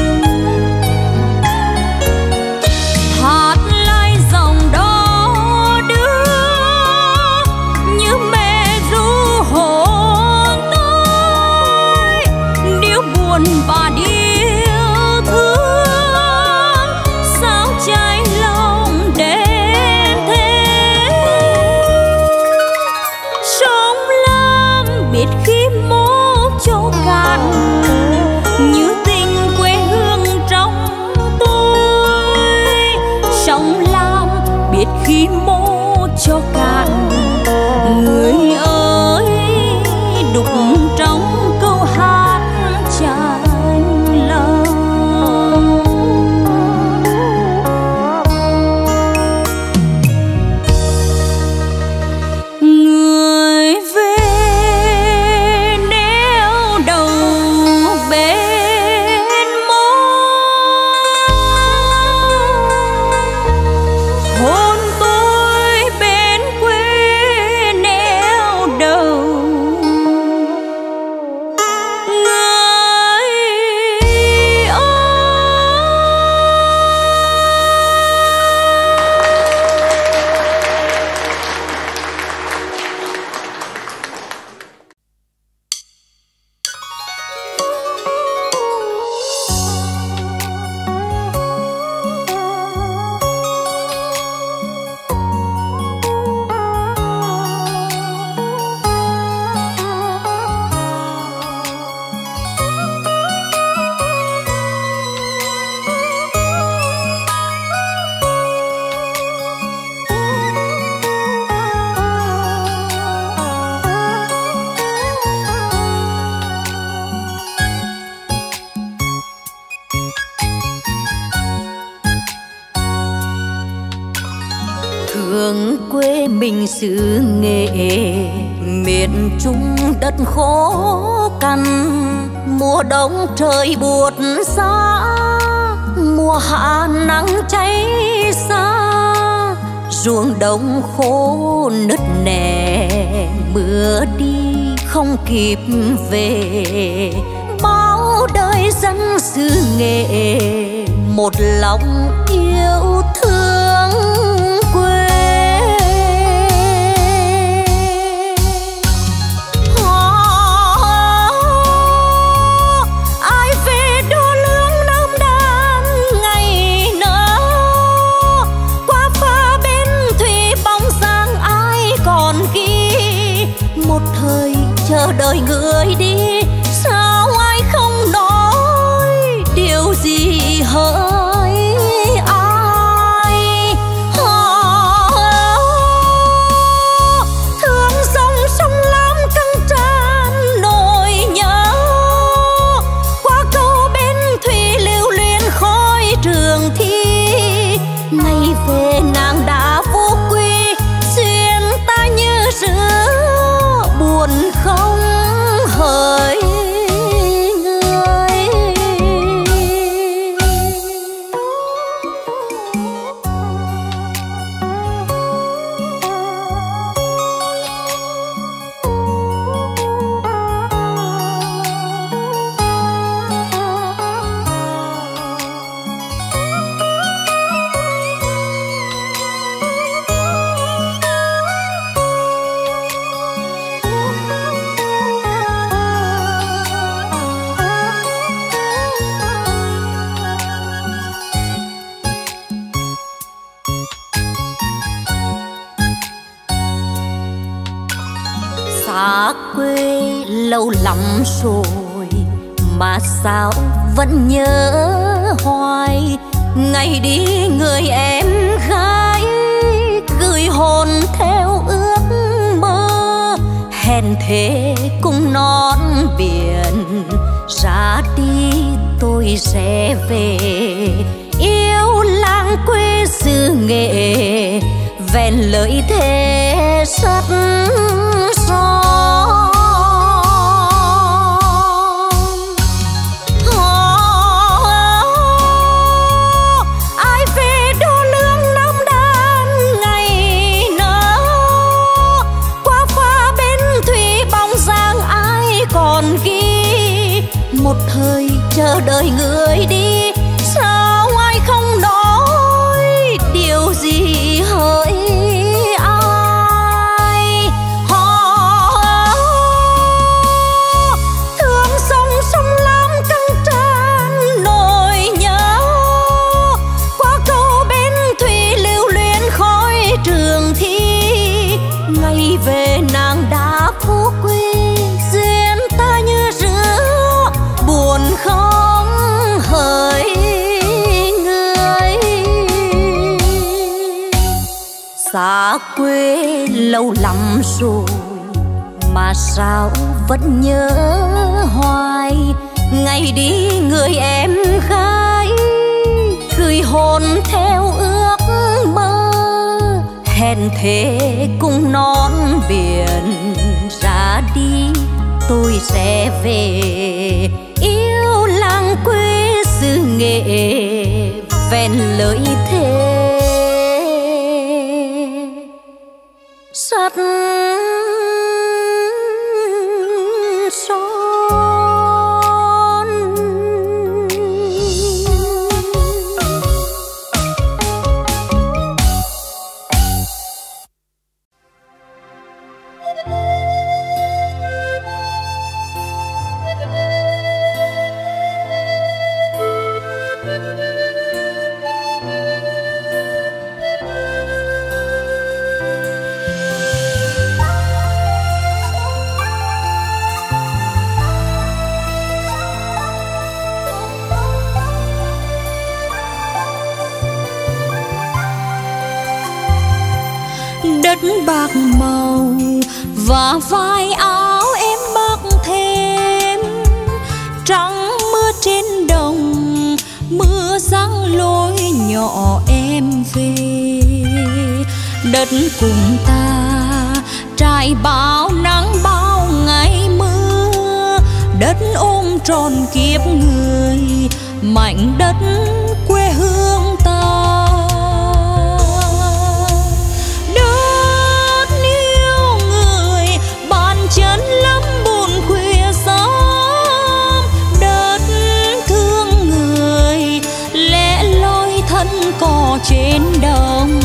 hát lại dòng đó đưa như mẹ ru hồn tôi, điệu buồn và điệu thương sao cháy lòng đến thế. Sông Lam biết khi mô cho cạn như tình quê hương trong tôi. Sông Lam biết khi mô cho cạn. Người ơi đục trong câu hát tràn lòng. Người về neo đầu bên môi, hôn tôi bên quê neo đầu. Người ơi thương quê mình xứ Nghệ, miền Trung đất khô cằn. Mùa đông trời buốt giá, mùa hạ nắng cháy xa. Ruộng đồng khô nứt nẻ, mưa đi không kịp về. Bao đời dân xứ Nghệ một lòng yêu thương quê. Ai về đô lương Nam Đan ngày nỡ, qua pha bên thủy bóng dáng ai còn ghi. Một thời chờ đợi người đi, sao ai không nói điều gì hỡi ai. Thương dòng sông Lam căng tràn nỗi nhớ, qua câu bên thủy lưu luyến khói trường thi. Ngày về nàng đã vô quy, duyên ta như rứa buồn không hỡi người. Xa quê lâu lắm rồi mà sao vẫn nhớ hoài. Ngày đi người em gái gửi hồn theo ước mơ. Hẹn thề cùng non biển, ra đi tôi sẽ về. Yêu làng quê xứ Nghệ, vẹn lời thề sắt son. Ai về Xa quê lâu lắm rồi mà sao vẫn nhớ hoài. Ngày đi người em gái gửi hồn theo ước mơ, hẹn thề cùng non biển ra đi tôi sẽ về. Yêu làng quê xứ Nghệ vẹn lời thề sắt son. Đất bạc màu và vai áo em bác thêm, trắng mưa trên đồng, mưa giăng lối nhỏ em về. Đất cùng ta trải bao nắng bao ngày mưa, đất ôm tròn kiếp người, mảnh đất quê hương ta. Chân lắm buồn khuya sớm, đất thương người lẻ loi thân cò trên đồng.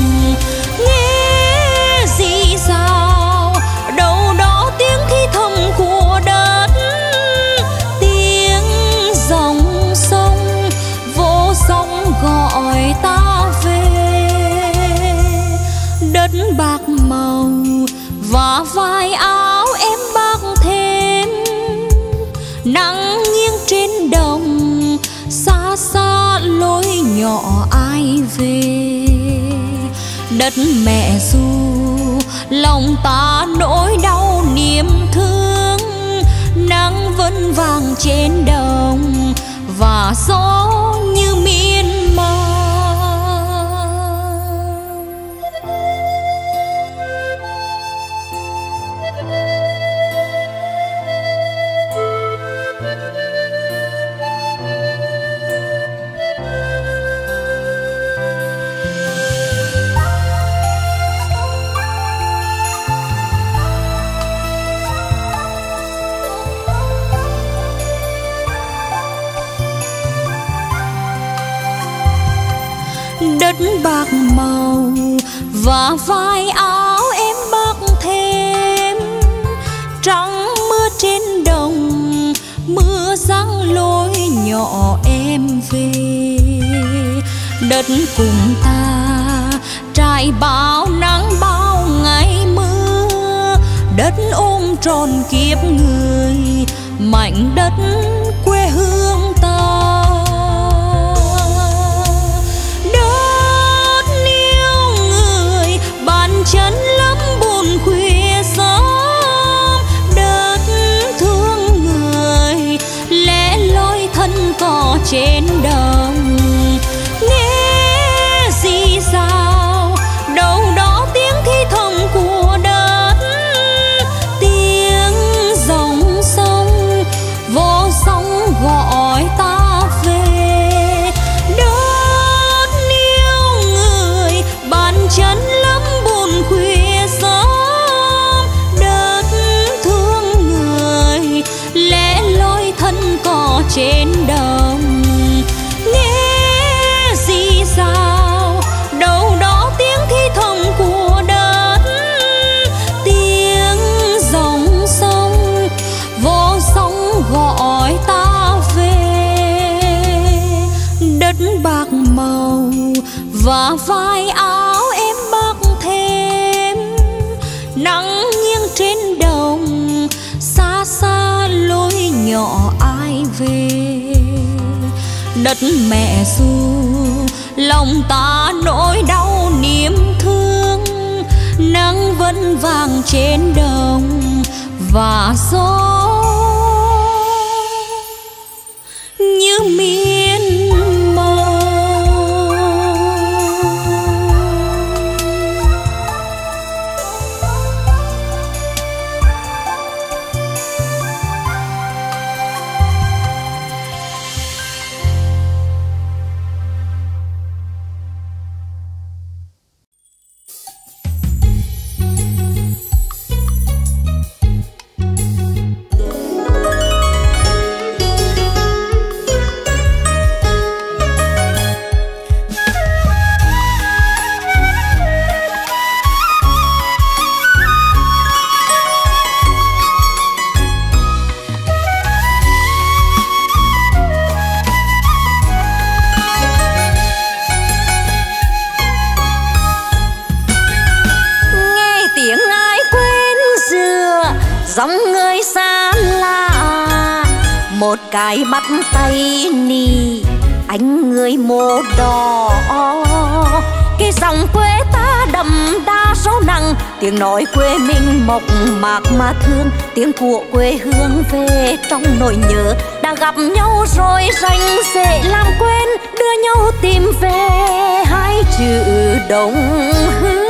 Nghe rì rào đâu đó tiếng thì thầm của đất, tiếng dòng sông vô sóng gọi ta về. Đất bạc màu và vai áo em bác thêm, nắng nghiêng trên đồng, xa xa lối nhỏ ai về. Đất mẹ ru lòng ta nỗi đau niềm thương, nắng vẫn vàng trên đồng và gió như miên man. Đất bạc màu và vai áo em bác thêm, trắng mưa trên đồng, mưa giăng lối nhỏ em về. Đất cùng ta trải bao nắng bao ngày mưa, đất ôm tròn kiếp người, mảnh đất quê hương ta. Chân lắm buồn khuya sớm, đất thương người lẻ loi thân cò trên đồng. Nghe rì rào đâu đó tiếng thì thầm của đất, tiếng dòng sông vô sóng gọi ta về. Đất yêu người bàn chân lắm khuya sớm, đất thương người lẻ loi thân cò trên đồng. Nghe rì rào đâu đó tiếng thì thầm của đất, tiếng dòng sông vô sóng gọi ta về. Đất bạc màu và vai áo em bác thêm, nắng nghiêng trên đồng, xa xa lối nhỏ ai về. Đất mẹ ru lòng ta nỗi đau niềm thương, nắng vẫn vàng trên đồng và gió như miên màu. dòng người xa lạ, một cái bắt tay nì anh người mồ đỏ. Cái dòng quê ta đậm đa sâu nặng, tiếng nói quê mình mộc mạc mà thương, tiếng của quê hương về trong nỗi nhớ. Đã gặp nhau rồi rành sẽ làm quên, đưa nhau tìm về hai chữ đồng hương.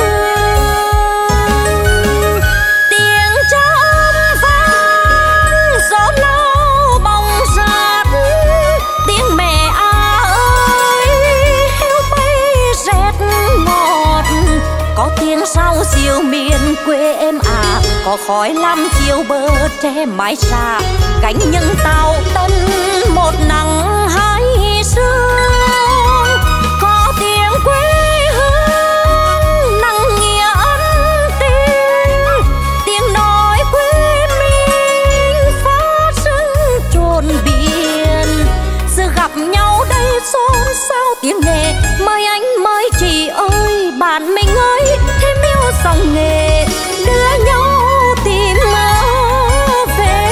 Tiếng trống vang gió lâu bồng rạt, tiếng mẹ ơi heo bay rét ngọt. Có tiếng sau diều miền quê em à, có khói lam chiều bờ tre mái xa, gánh những tàu tân một nắng hai sương. Có tiếng quê hương nắng nghĩa ân tình, tiếng nói quê mình phát sinh chốn biển. Giờ gặp nhau đây xôn xao tiếng nghề, mời anh mời chị ơi bạn mình ơi, thêm yêu dòng nghề đưa nhau tìm về.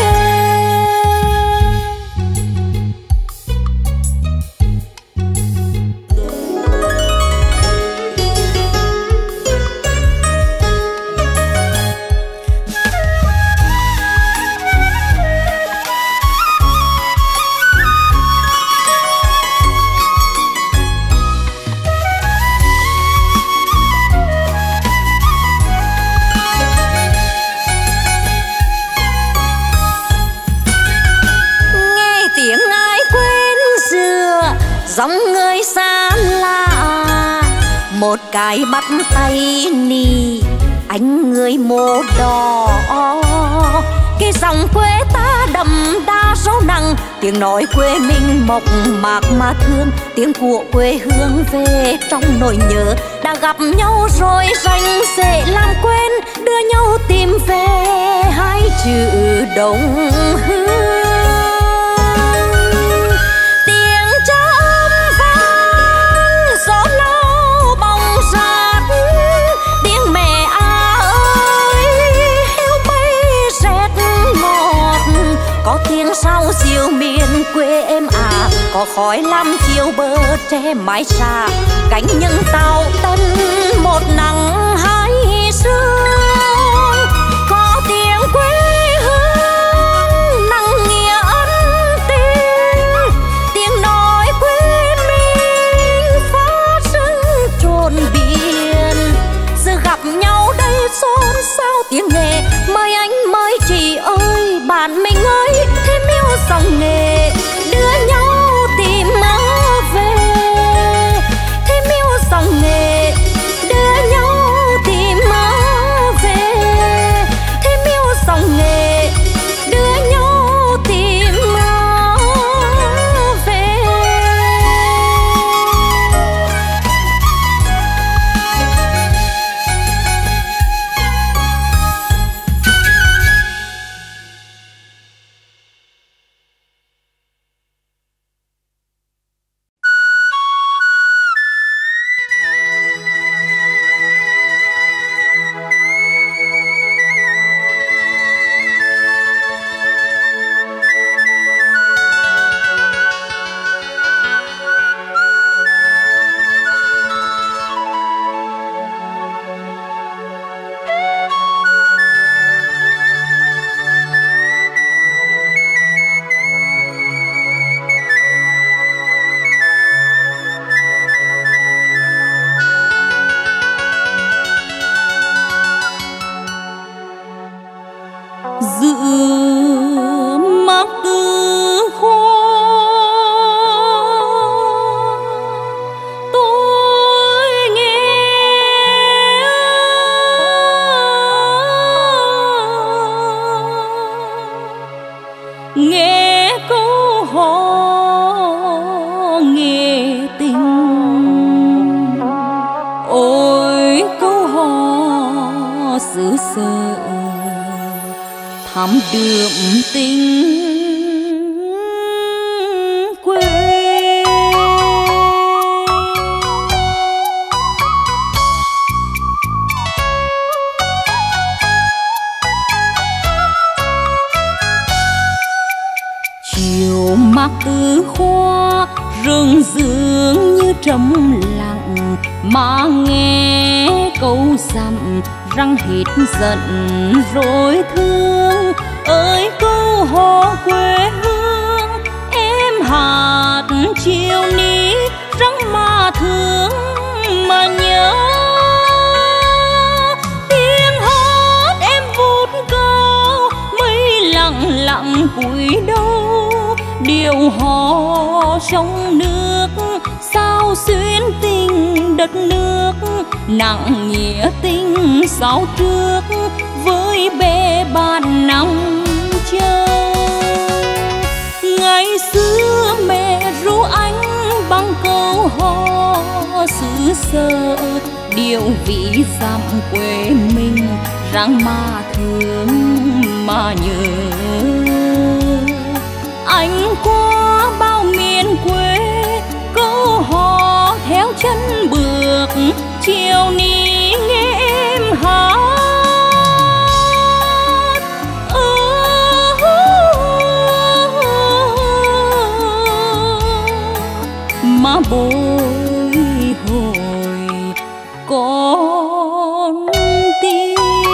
Dòng người xa lạ, một cái bắt tay nì anh người mồ đỏ. Cái dòng quê ta đậm đa sâu nặng, tiếng nói quê mình mộc mạc mà thương, tiếng của quê hương về trong nỗi nhớ. Đã gặp nhau rồi rành sẽ làm quên, đưa nhau tìm về hai chữ đồng hương. Có tiếng sau diều miền quê em à, có khói lam chiều bờ tre mái xa, gánh những tàu tân một nắng hai sương. Có tiếng quê hương nắng nghĩa ân tình, tiếng nói quê mình phát sinh chốn biển. Giờ gặp nhau đây xôn xao tiếng nghề, mời anh mời chị ơi bạn mình ơi, thêm yêu dòng nghề đưa nhau tìm về. Thêm yêu dòng nghề đưa nhau sợ thắm đượm tình quê. Chiều mát tứ khoác rừng dường như trầm lặng, mà nghe câu dặm răng hít giận rồi thương. Ơi câu hò quê hương em hạt chiều ní răng mà thương mà nhớ. Tiếng hát em vút cao mây lặng lặng cúi đầu, điệu hò sông nước sao xuyến tình đất nước. Nặng nghĩa tình sao trước với bè bạn năm châu. Ngày xưa mẹ ru anh bằng câu hò xứ sở, điệu vị dặm quê mình răng mà thương mà nhớ. Anh qua bao miền quê câu hò theo chân bước, chiều ní nghe em hát. Mà bồi hồi con tim.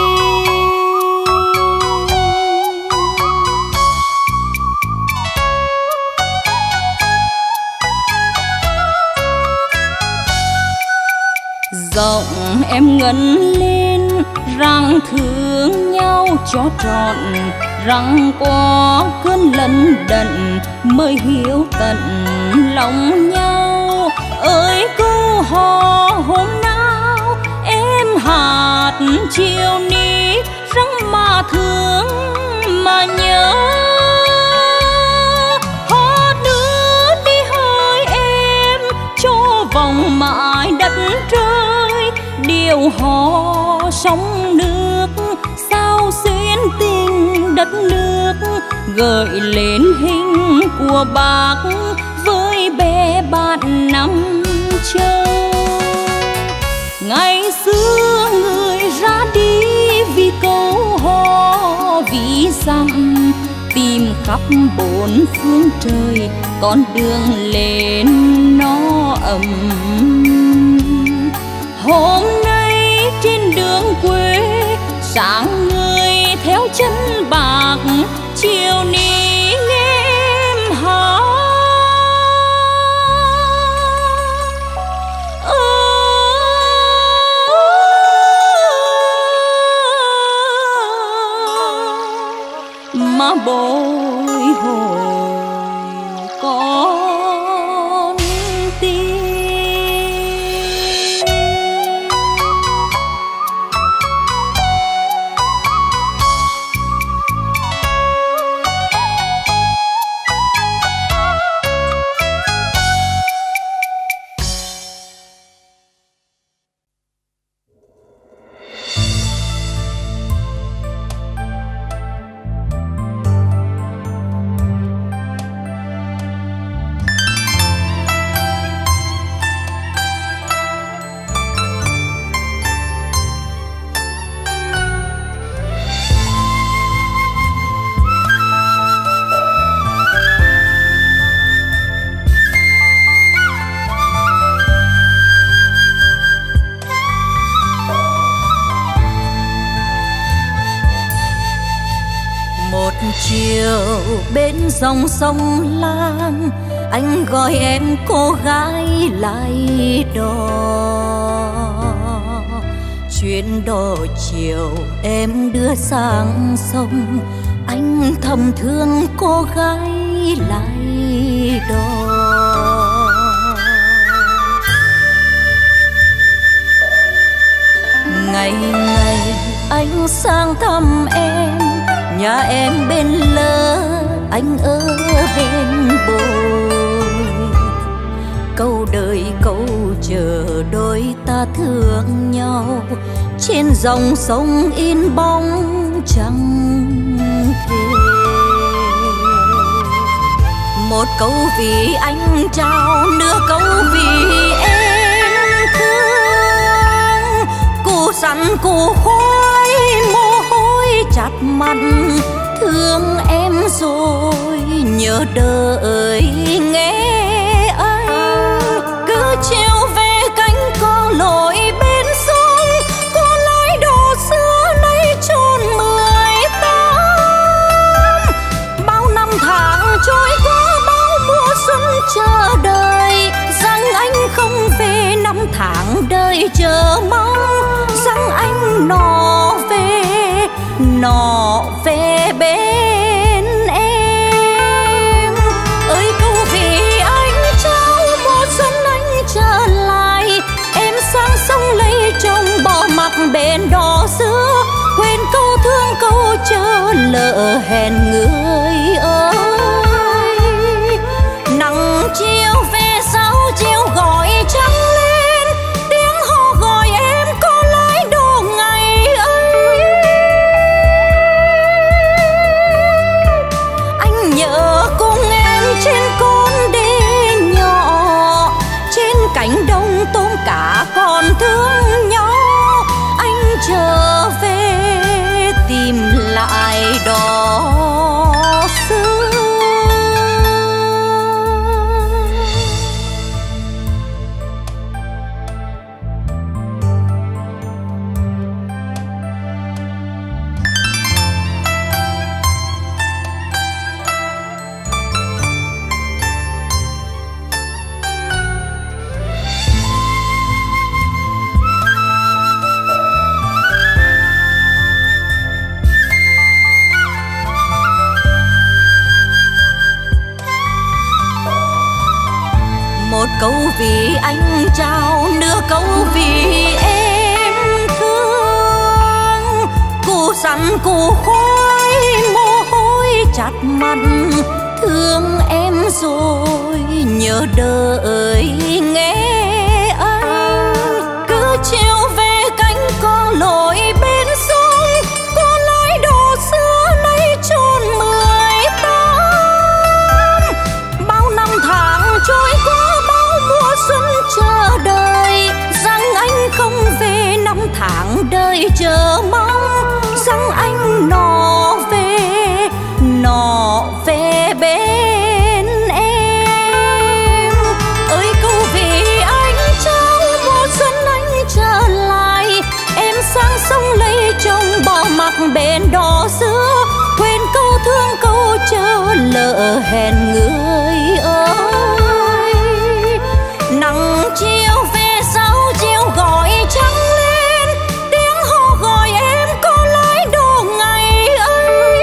Giọng em ngân lên rằng thương nhau cho trọn, rằng có cơn lân đận mới hiểu tận lòng nhau. Ơi câu hò hôm nào em hạt chiều ní răng mà thương mà nhớ. Hát nữa đi hơi em cho vòng mãi đất trời, điệu hò sông nước sao xuyến tình đất nước. Gợi lên hình của bác với bè bạn năm châu. Ngày xưa người ra đi vì câu hò vì dặm, tìm khắp bốn phương trời con đường lên nó ấm. Hôm nay trên đường quê sáng người theo chân bạc, chiều ní nghe em hát. Mà bồi hồi con tim. Chiều bên dòng sông Lam, anh gọi em cô gái lại đò. Chuyến đò chiều em đưa sang sông, anh thầm thương cô gái lại đò. Ngày ngày anh sang thăm em, nhà em bên lỡ anh ở bên bồi. câu đợi câu chờ đôi ta thương nhau, trên dòng sông in bóng trăng thề. Một câu vì anh trao, nửa câu vì em thương. Cù sắn cù khoai mồ hôi chặt mặt, thương em rồi nhớ đợi nghe anh. Cứ chiều về cánh con lội bên sông, cô lái đồ xưa nay tròn 18. Bao năm tháng trôi qua, bao mùa xuân chờ đợi, rằng anh không về. Năm tháng đợi chờ mong rằng anh nọ về bên em. Ơi câu vì anh trao mùa xuân anh trở lại, em sang sông lấy chồng bỏ mặc bên đò xưa. Quên câu thương câu chờ lỡ hẹn người ơi. Nắng chiều về sau chiều gọi trăng lên, tiếng hò gọi em có lái đồ ngày ấy. Anh nhớ cùng em trên con đê nhỏ, trên cánh đồng tôm cá còn thương nhau. Anh trở về tìm lại đó xưa. Một câu vì anh trao, nửa câu vì em thương. Cù sắn cù khoai mồ hôi chặt mặt, thương em rồi nhớ đợi nghe anh. Cứ chiều về cánh con lội bên sông, cô lái đồ xưa nay tròn 18. Bao năm tháng trôi qua, bao mùa xuân chờ đợi, rằng anh không về. Năm tháng đợi chờ mong rằng anh nọ về bên em. Ơi câu vì anh trao mùa xuân anh trở lại, em sang sông lấy chồng bỏ mặc bên đò xưa. Quên câu thương câu chờ lỡ hẹn người ơi. Nắng chiều về sau chiều gọi trăng lên, tiếng hò gọi em có lái đồ ngày ấy.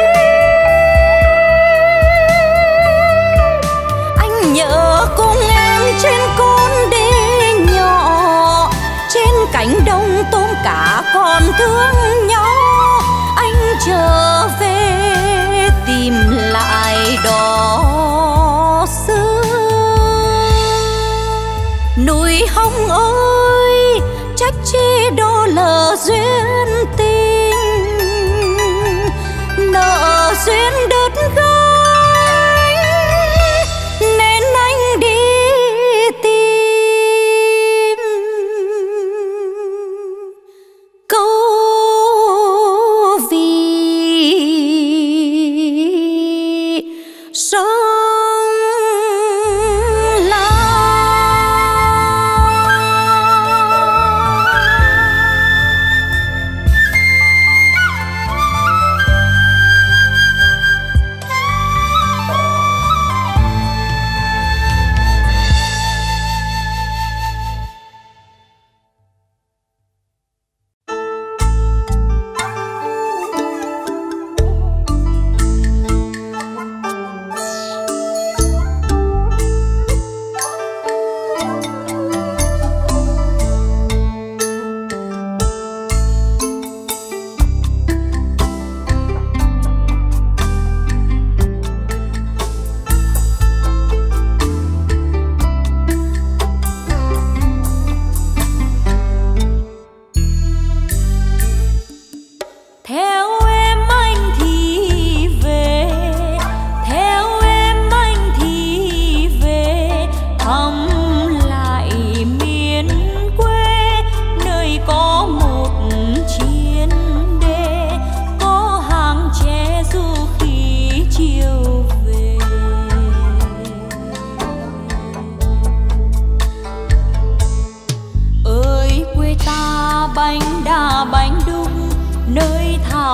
Anh nhớ cùng em trên con đê nhỏ, trên cánh đồng tôm cá còn thương nhau. Anh trở về tìm lại đó xưa. Núi Hồng ơi trách chi đó lỡ duyên tình, nợ duyên đứt gánh nên anh đi tìm câu vì sông La.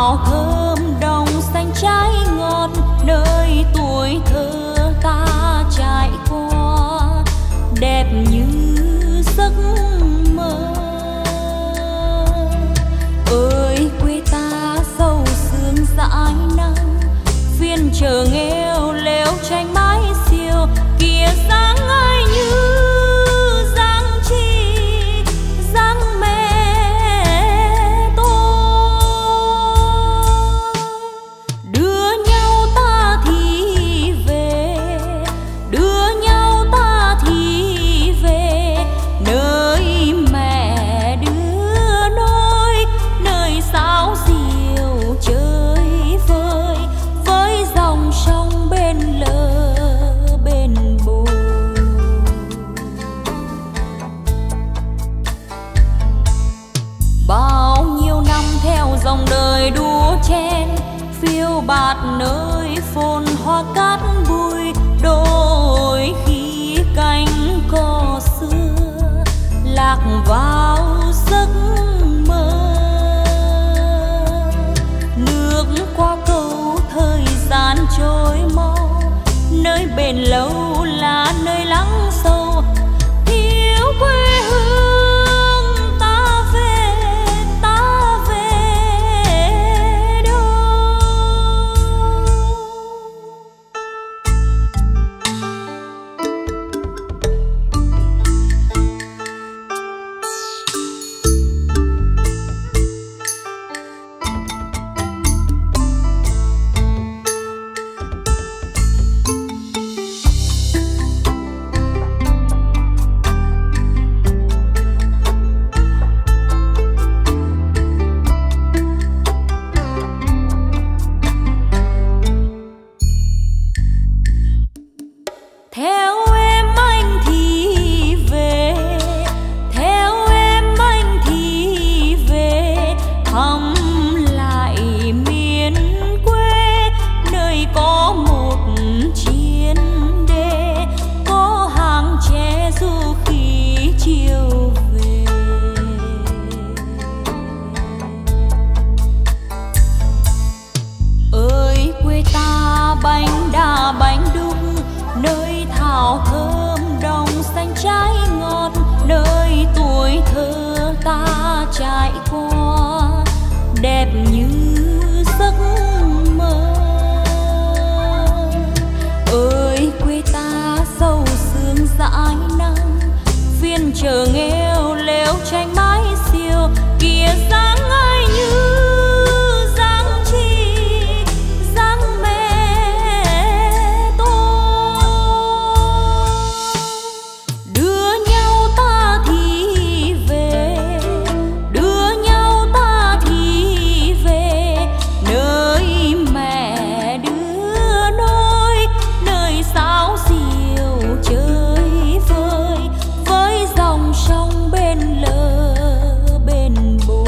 thảo thơm đồng xanh trái ngọt, nơi tuổi thơ ta trải qua đẹp như giấc mơ. Ơi quê ta sâu sương dãi nắng, phiên chờ nghèo lều tranh mái xiêu, kia dáng ai như dáng chi dáng mẹ tôi. Đưa nhau ta thì về, đưa nhau ta thì về, nơi mẹ đưa nôi, nơi sáo diều chơi vơi với dòng sông bên lờ bên bờ. Bao nhiêu năm theo dòng đời đua chen, phiêu bạt nơi phồn hoa cát bụi, đôi khi cánh cò xưa lạc vào giấc mơ. Nước qua cầu thời gian trôi mau, nơi bền lâu là nơi lắng sâu, thiếu quê hương ta về đâu. Theo em anh thì về, theo em anh thì về, thăm lại miền quê, nơi có một chiến đê, có hàng tre du khi chiều về. Ơi quê ta bánh đa bánh đúc, nơi thảo thơm đồng xanh trái ngọt, nơi tuổi thơ ta trải qua đẹp như giấc mơ. Ơi quê ta sâu sương dãi nắng, phiên chờ nghèo lều tranh mái xiêu, kia dáng ai như dáng chi dáng mẹ tôi. Đưa nhau ta thì về, đưa nhau ta thì về, nơi mẹ đưa nôi, nơi sáo diều chơi vơi với dòng sông bên lờ bên bờ.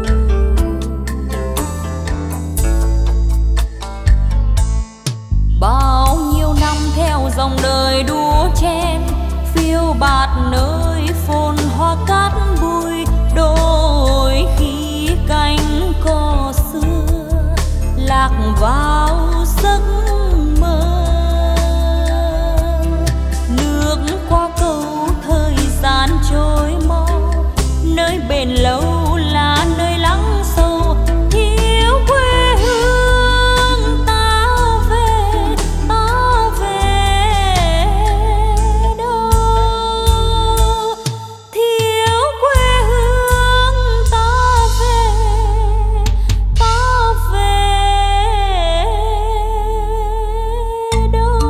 Bao nhiêu năm theo dòng đời đua chen, phiêu bạt nơi phồn hoa cát bụi, đôi khi cánh cò xưa lạc vào giấc mơ. Nước qua cầu thời gian trôi mau, nơi bền lâu là nơi lắng sâu, thiếu quê hương ta về đâu. Thiếu quê hương ta về đâu.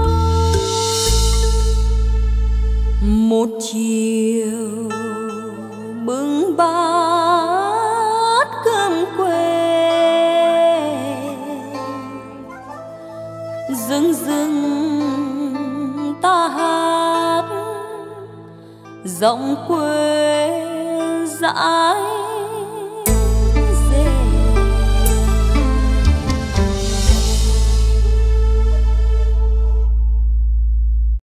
Một chiều bưng bát cơm quê, dưng dưng ta hát giọng quê dãi